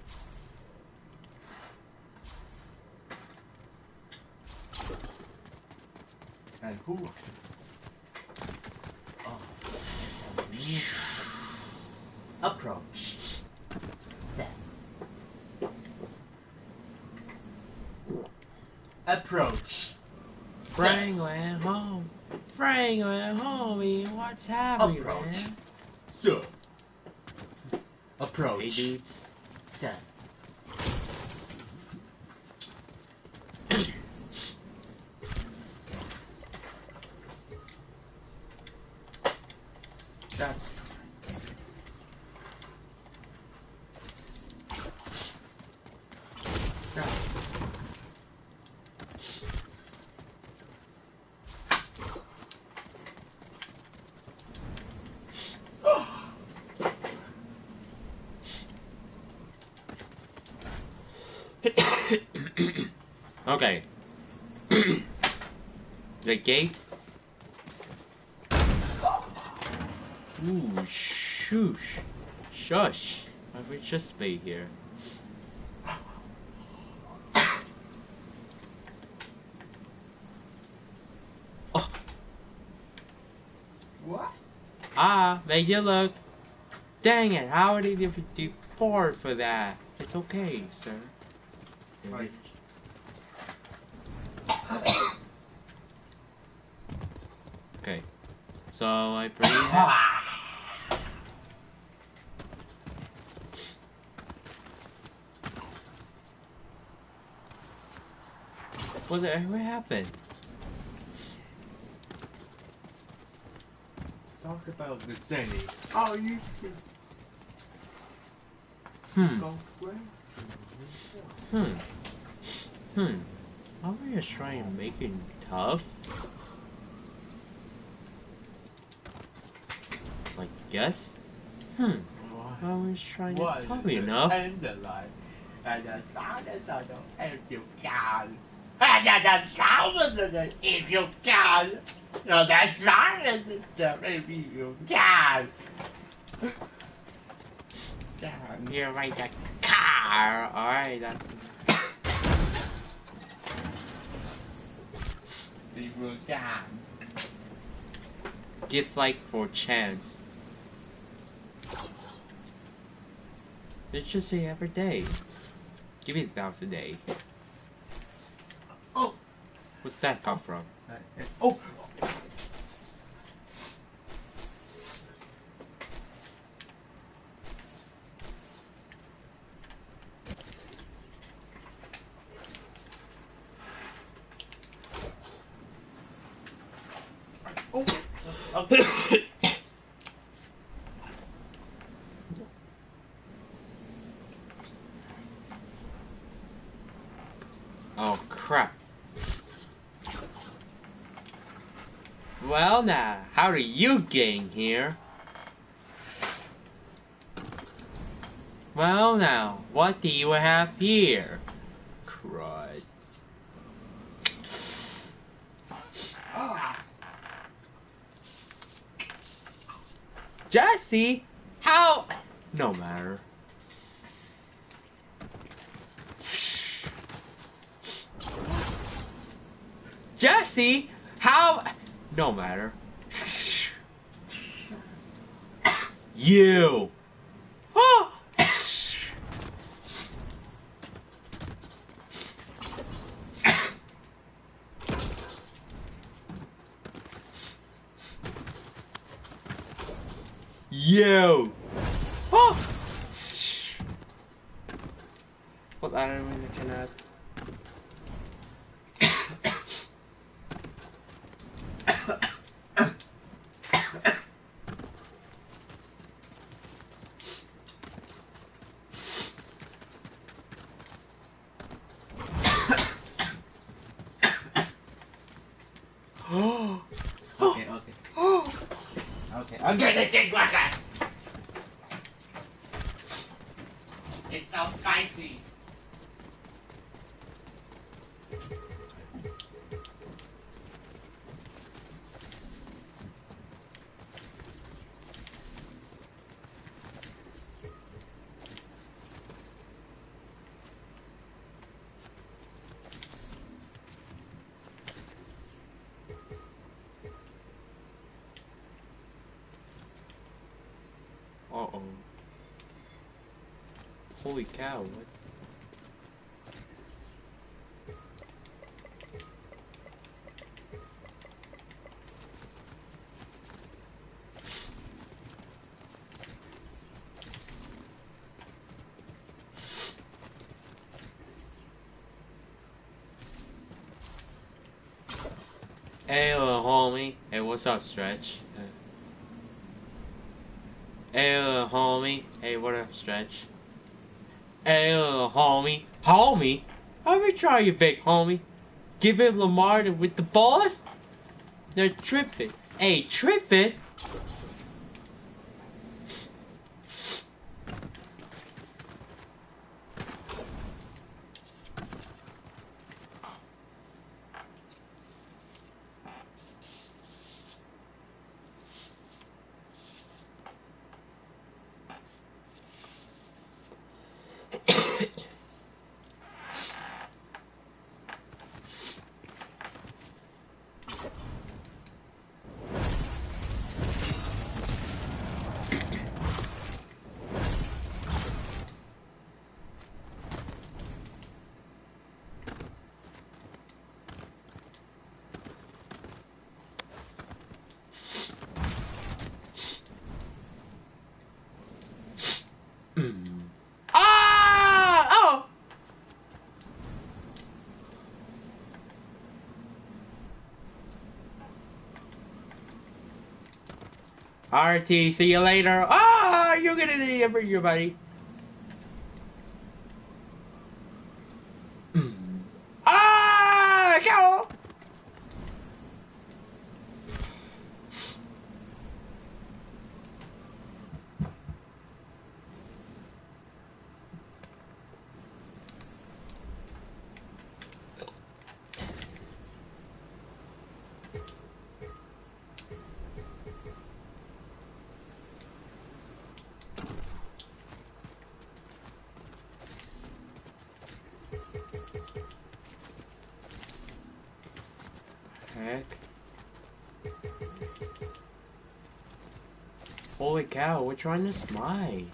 And who? Oh. Approach. Set. Approach. Frank went home. Frank went home. What's happening, Approach. man? So. Approach. Hey, dudes. Set. That's Okay. The gate. Ooh, shoosh. Shush. I would just be here. Oh. what? Ah, made you look. Dang it, how did you deport for that? It's okay, sir. Right. Okay. So I pretty happy. What happened? Talk about the city. Oh, you see. Go where? Are we just trying to make it tough? Like, guess? Are we trying to tough enough? And the light. And the sound is on the if you can. And the sound is if you can. No, the sound is if you can. You're right, that car. Alright, that's. If you can. Give like for chance. Let's just say every day. Give me $1,000 a day. Oh. What's that come from? Oh. Oh. Okay. now, how do you get in here? Well now, what do you have here? Crud. Jesse, how? No matter. Jesse, how? No matter. You. Oh. You. Oh. What are we looking at? Okay. Okay. I'm gonna take water. It's so spicy. Uh-oh. Holy cow, what? Hey, little homie. Hey, what's up, Stretch? Hey, little homie. Hey, what up, Stretch? Hey, little homie. Homie? Let me try you, big homie. Give him Lamar with the boss? They're tripping. Hey, tripping? Ah! Oh! RT, see you later. Ah! You're gonna need everybody. Ah! Go! Heck. Holy cow, which one is mine?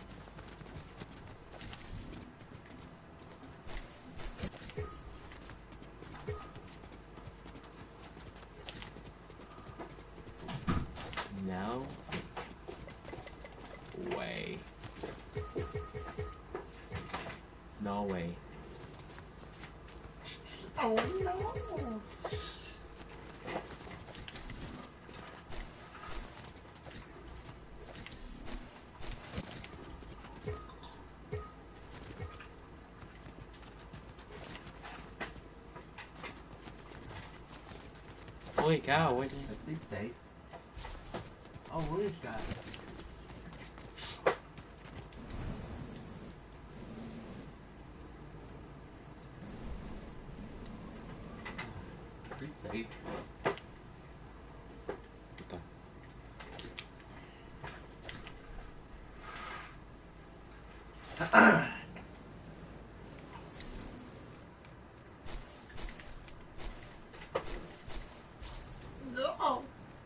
No way. No way. Oh no. Holy cow, what? Let's be safe. Oh, what is that? Pretty safe. No.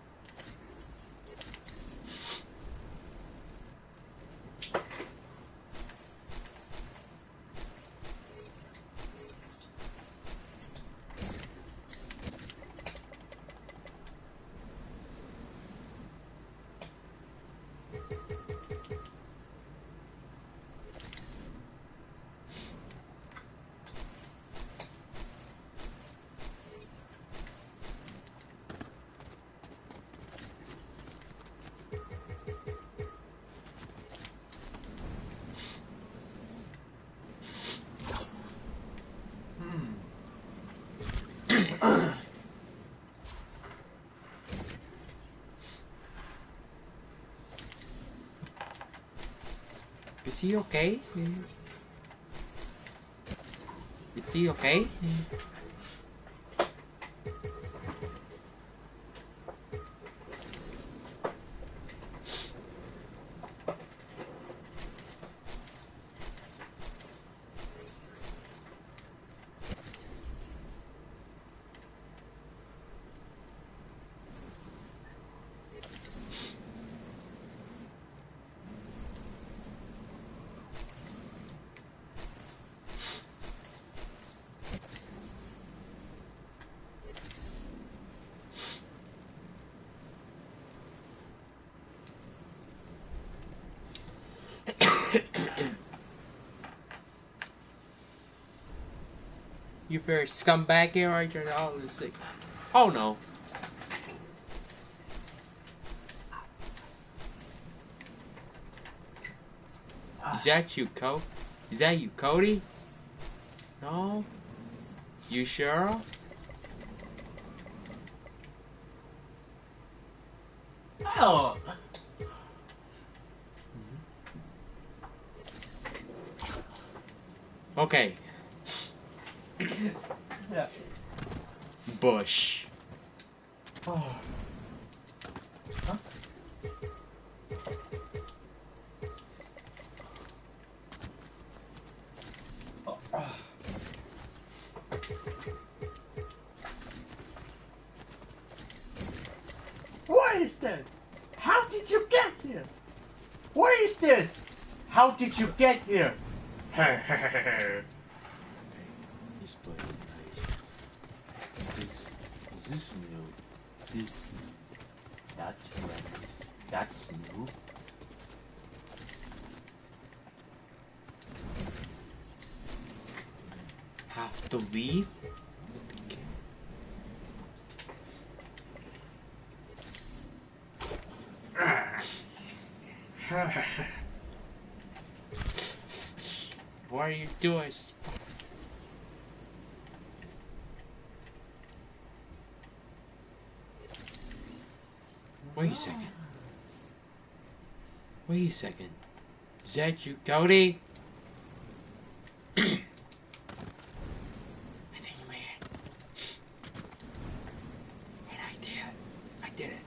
Is he okay? Is he okay? You very scumbag here, right? You're all sick. Oh no. Is that you, Cody? Is that you, Cody? No? You sure? Oh. Okay. Yeah. Bush. Oh. Huh? Oh. What is this? How did you get here? What is this? How did you get here? This place is nice. Is this new? This. That's friends. That's new. Have to leave? What are you doing? Wait a second. Wait a second. Is that you, Cody? I think you made it. And I did. I did it.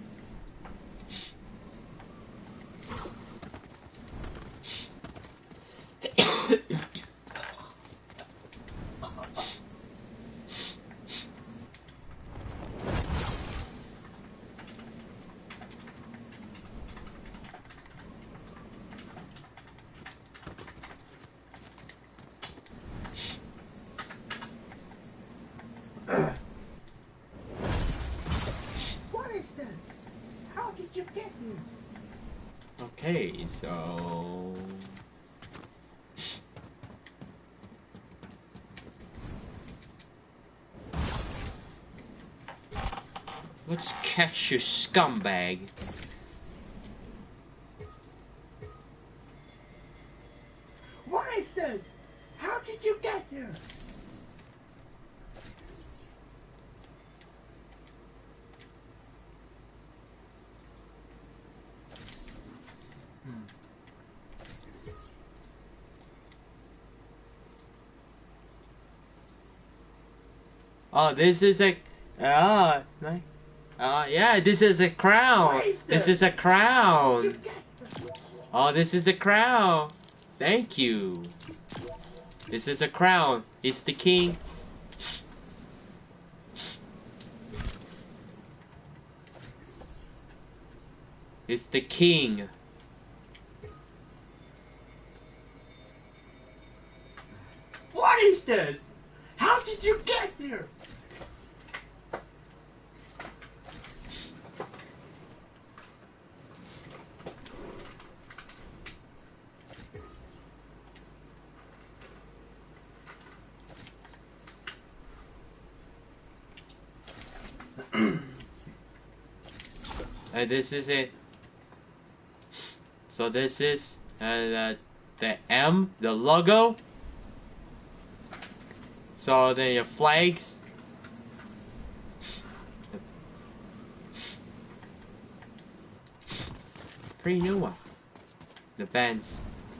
What is this? How did you get here? Okay, so let's catch you, scumbag. What is this? How did you get here? Oh, this is a. Oh, yeah, this is a crown. This is a crown. Oh, this is a crown. Thank you. This is a crown. It's the king. It's the king. What is this? How did you get here? This is it. So this is the M, the logo. So then your flags. Pretty new one. The bands.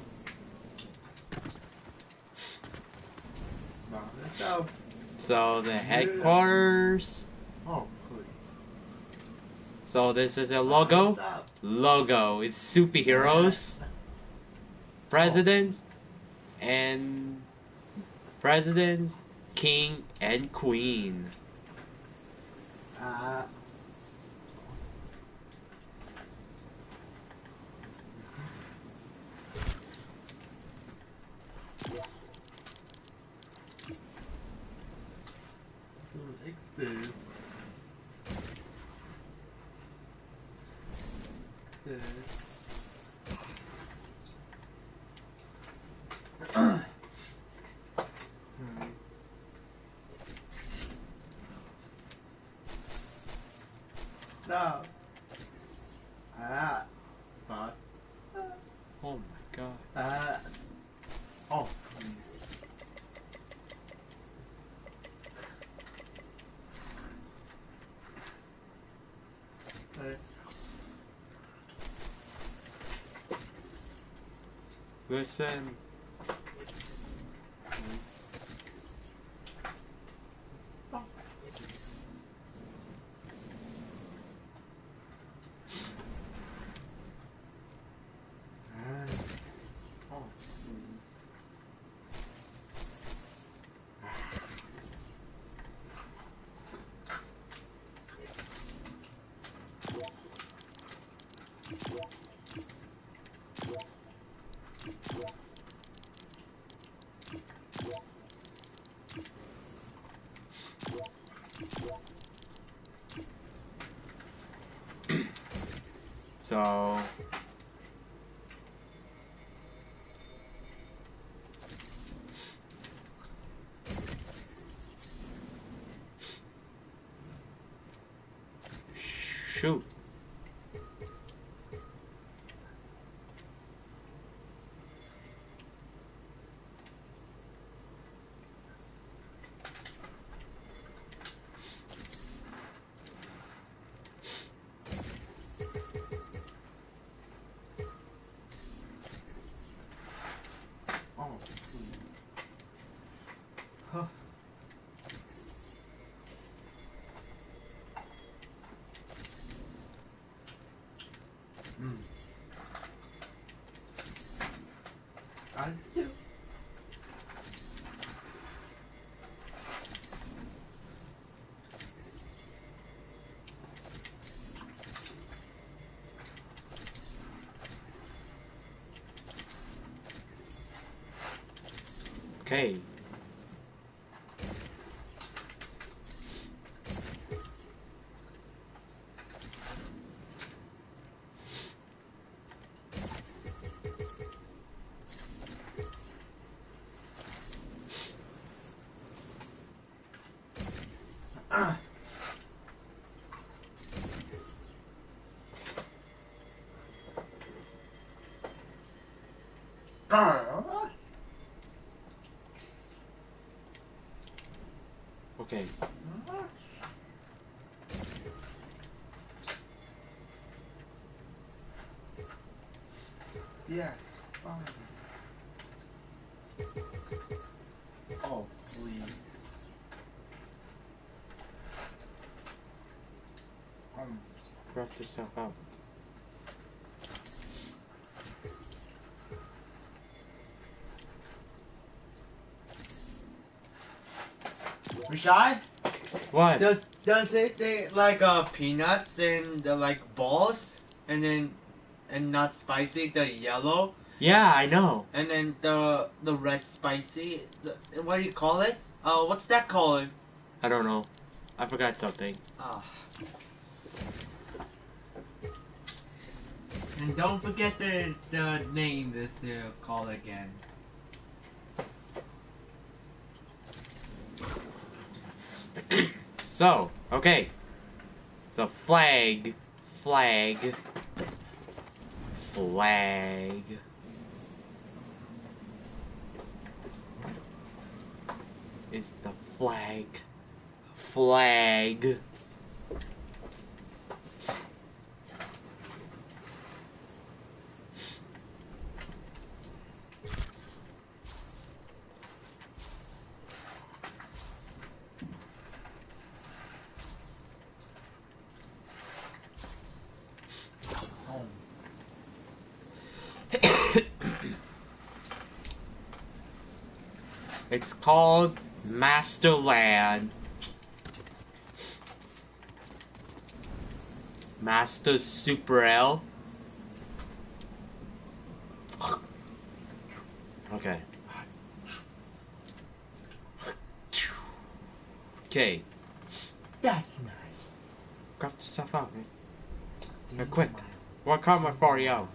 So the headquarters. Oh, please. So this is a logo. Logo. It's superheroes. Presidents. And presidents. King and queen. This. No. Fuck. Oh my god. Oh, please. Listen. So shoot. Oh, please. Huh. I do. Okay. Okay. Yes, fine. Oh, please. Crop this stuff out. Rashad? What? Does it they like peanuts and the like balls and not spicy, the yellow, Yeah, I know. and then the red spicy, what do you call it? What's that called? I don't know. I forgot something. Ah. And don't forget the name this call again. So, okay. The flag. Is the flag. It's called Masterland. Mastersuperl. Okay. Okay. That's nice. Got the stuff out, man. Now, quick. Work on my 40 out.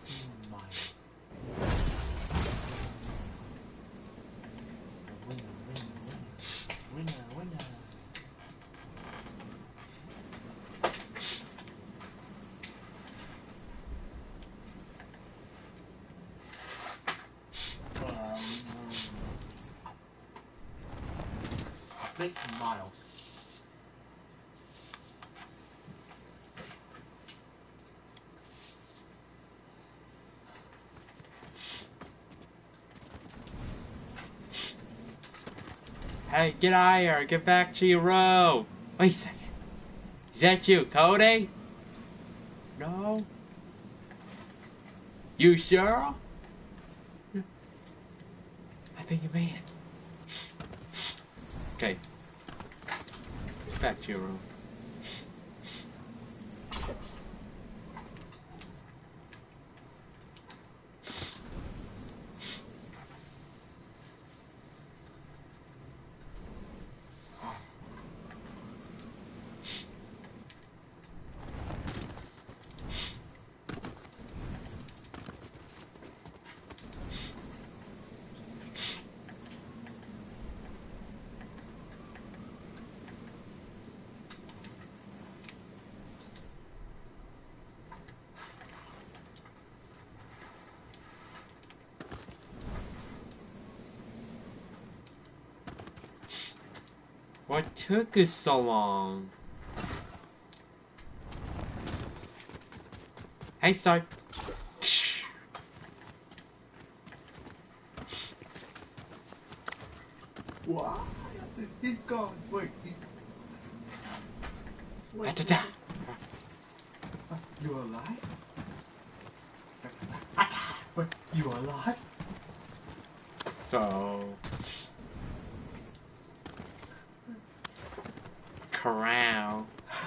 Winner. Big miles. Hey, get out of here. Get back to your row. Wait a second. Is that you, Cody? No? You sure? I think you man. Okay. Back to your room. What took us so long? Hey, start. What? He's gone. Wait, Da-da-da. You alive? Wait, you alive? So. Corral.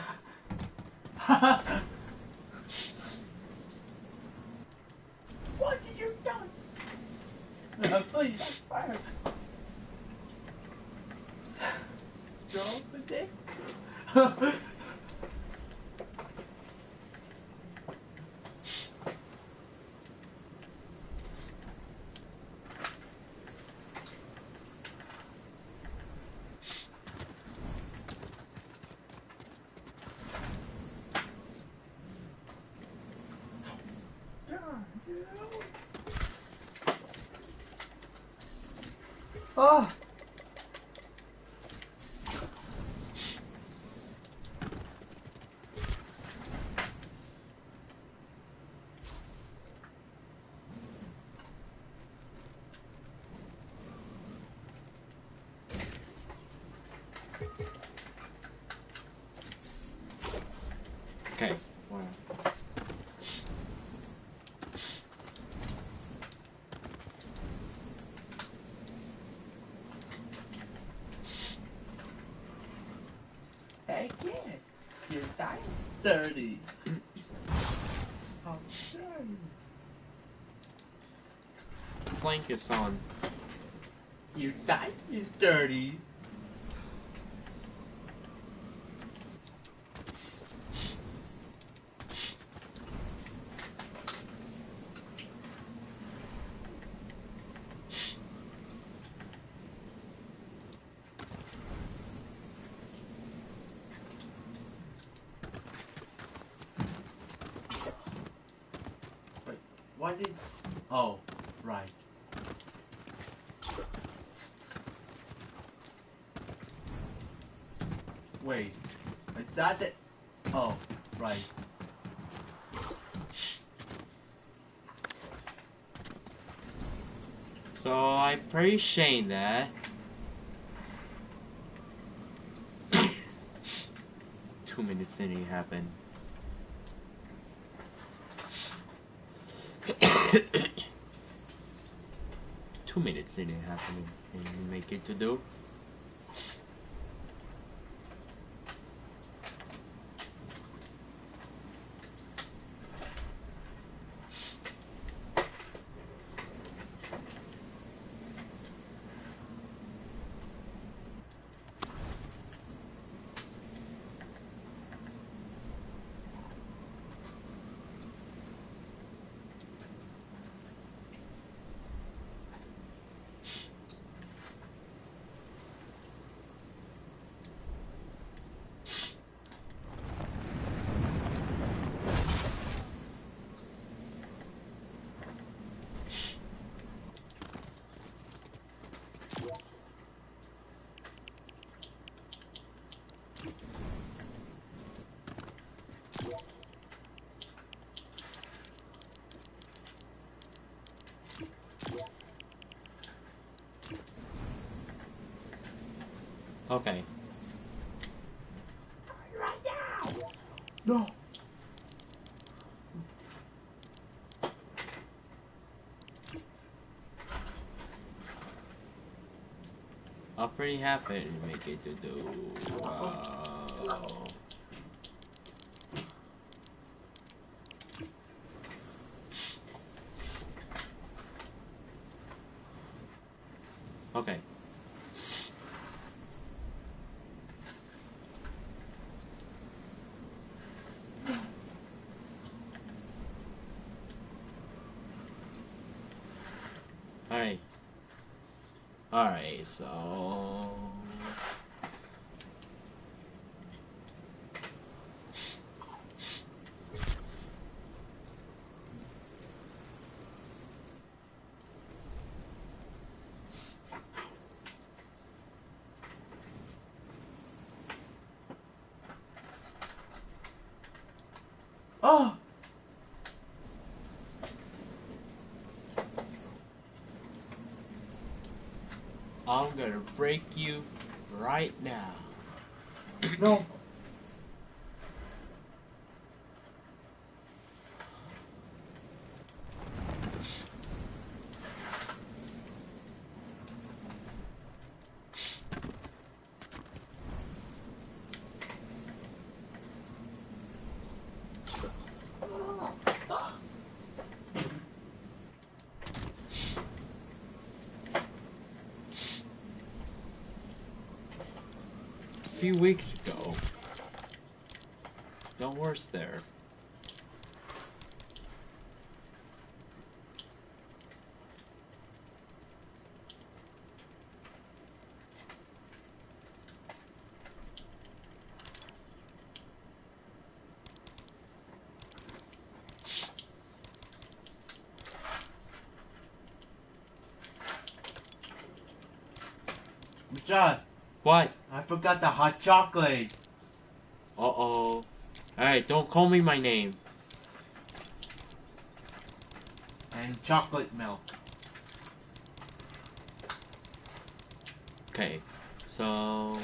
What did you do? Please, that's fire. Drop the dick. Oh. Okay, wow. 30. How dare you? Plank is on. Your dice is dirty. Wait, why did... Oh, right. Wait, is that it? Oh, right. So I appreciate that. 2 minutes and it happened. Two minutes and it happened. And you make it to do. Okay. Right now! No! I'm pretty happy to make it to do. Okay. Alright. Alright, so... Oh! I'm gonna break you right now. No! A few weeks ago. No worse there. John, What? I forgot the hot chocolate. Uh-oh. Alright, don't call me my name. And chocolate milk. Okay, so...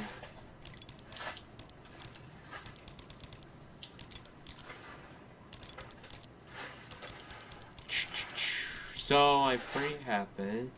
So, I'm pretty happy.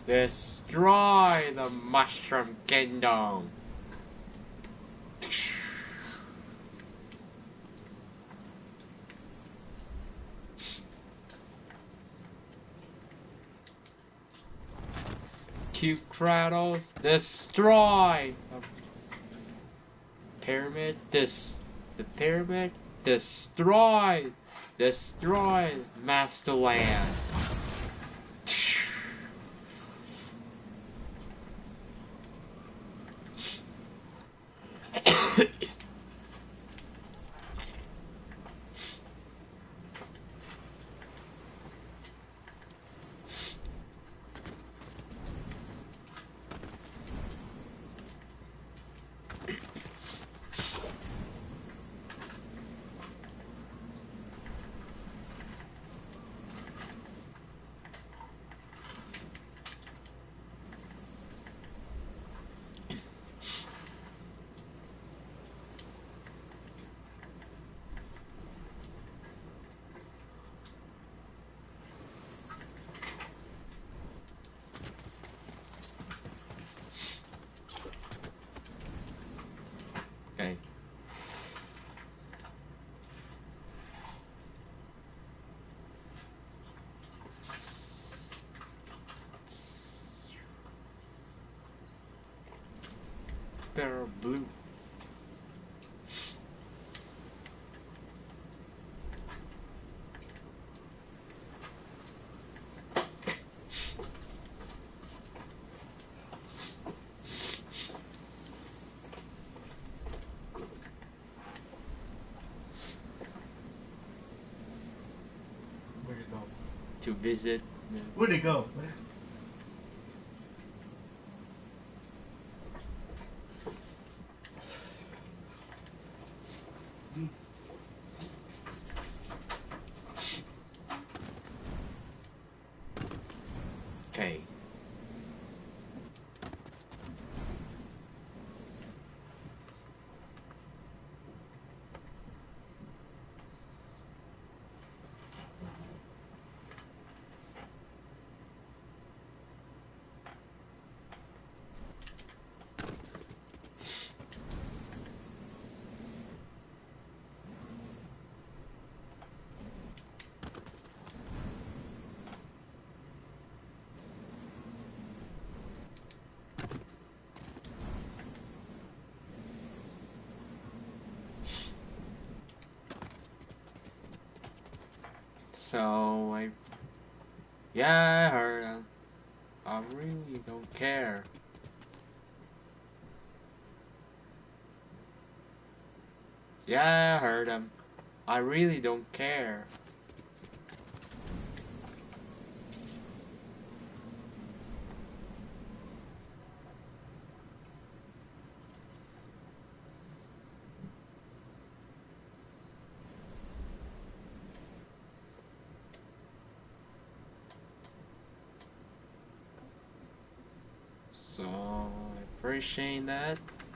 Destroy the Mushroom Kingdom. Cute Kratos, destroy the pyramid. The pyramid. Destroy Masterland. Okay. They're blue. Where'd it go? To visit. Where'd it go? Okay. So I heard him. I really don't care. Yeah, I heard him. I really don't care. So I appreciate that.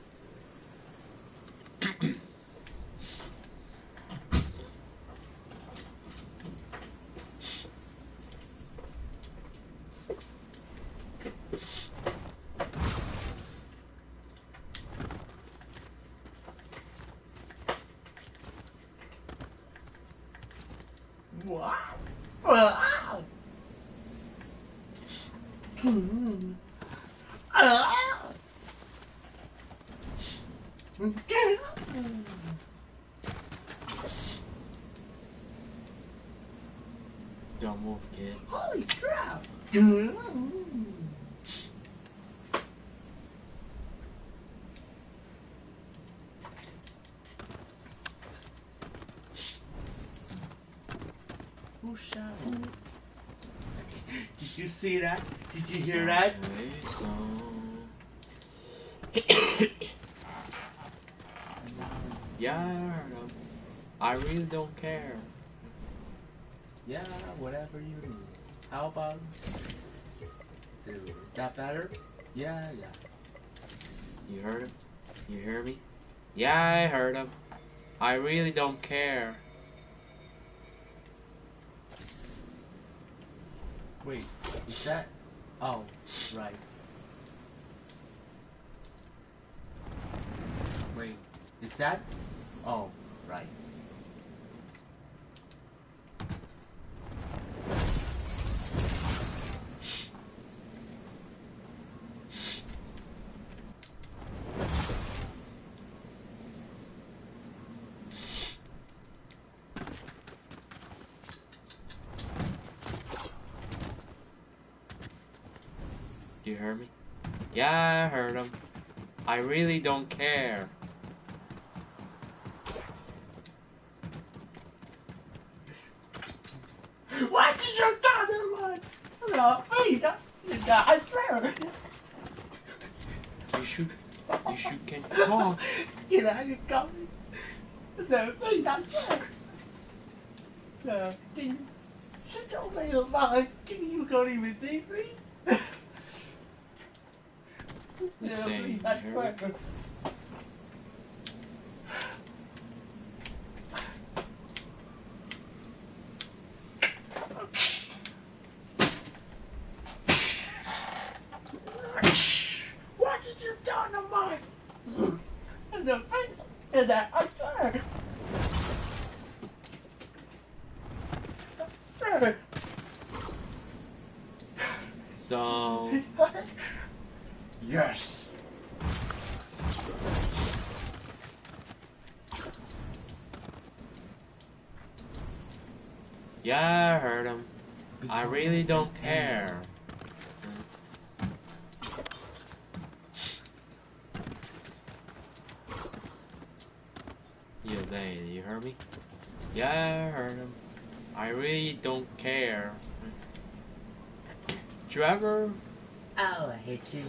Wow. Wow. Don't move, kid. Holy crap. Who shot who? Did you see that? Did you hear that? Yeah, I heard him. I really don't care. Yeah, whatever you do. How about dude, is that better? Yeah, yeah. You heard him? You hear me? Yeah, I heard him. I really don't care. Wait, is that Oh, right. Wait, is that? Oh, right. You heard me? Yeah, I heard him. I really don't care. What did you do, man? No, please, I swear. You can talk. Get out of coming. No, please, I swear. So, can you don't leave your mind? Can you can't even think, please? No, Saying, please, I swear. What did you do to mine? No, please, I swear. I swear. So, Yes. yeah, I heard him. I really don't care. Yo, Dane, you heard me? Yeah, I heard him. I really don't care. Trevor? Oh, I hate you.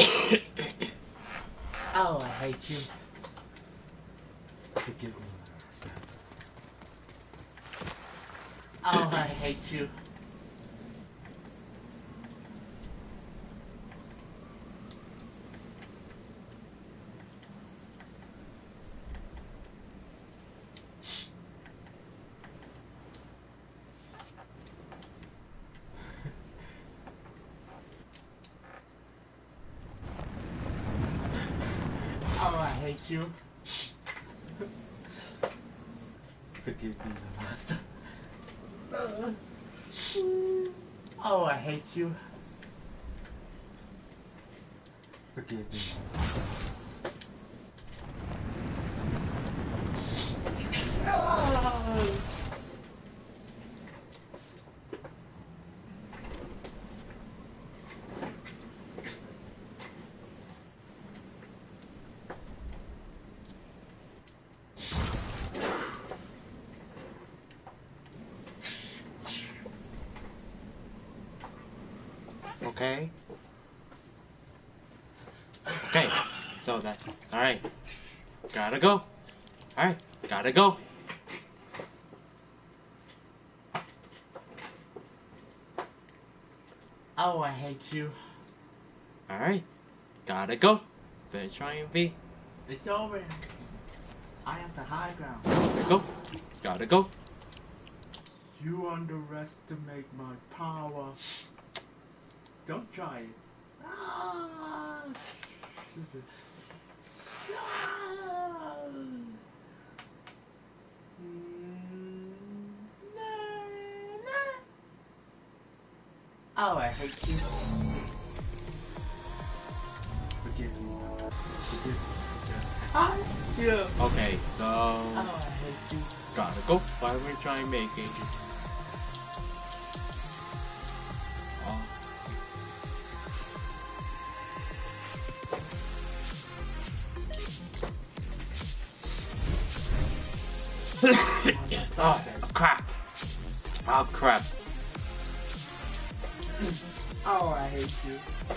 Oh, I hate you. Forgive me, master. Oh, I hate you. Oh, I hate you. Forgive me, master. Oh, I hate you. Forgive me. Okay. Okay, so that's alright. Gotta go. Alright, gotta go. Oh, I hate you. Alright, gotta go. Better try and be. It's over. I have the high ground. Gotta go. Gotta go. You underestimate my power. Don't try it. Ah. Oh, I hate you. Forgive me. Forgive me. I hate you. Okay, so Oh, I hate you. gotta go. Why we're trying making. Oh. Oh crap! Oh crap! Oh, I hate you.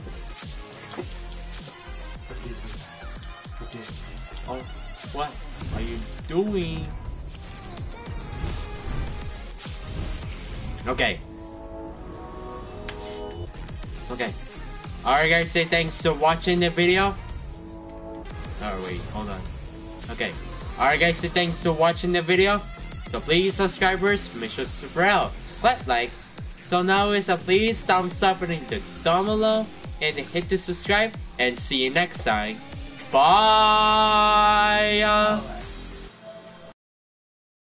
Forgive me. Forgive me. Oh, what are you doing? Okay. Okay. Alright guys, say thanks for watching the video. Oh wait, hold on. Okay. Alright guys, say thanks for watching the video. So please subscribers, Mishalsuperl. Click like, So now is please thumbs up and the down below and hit the subscribe and see you next time. Bye. Bye.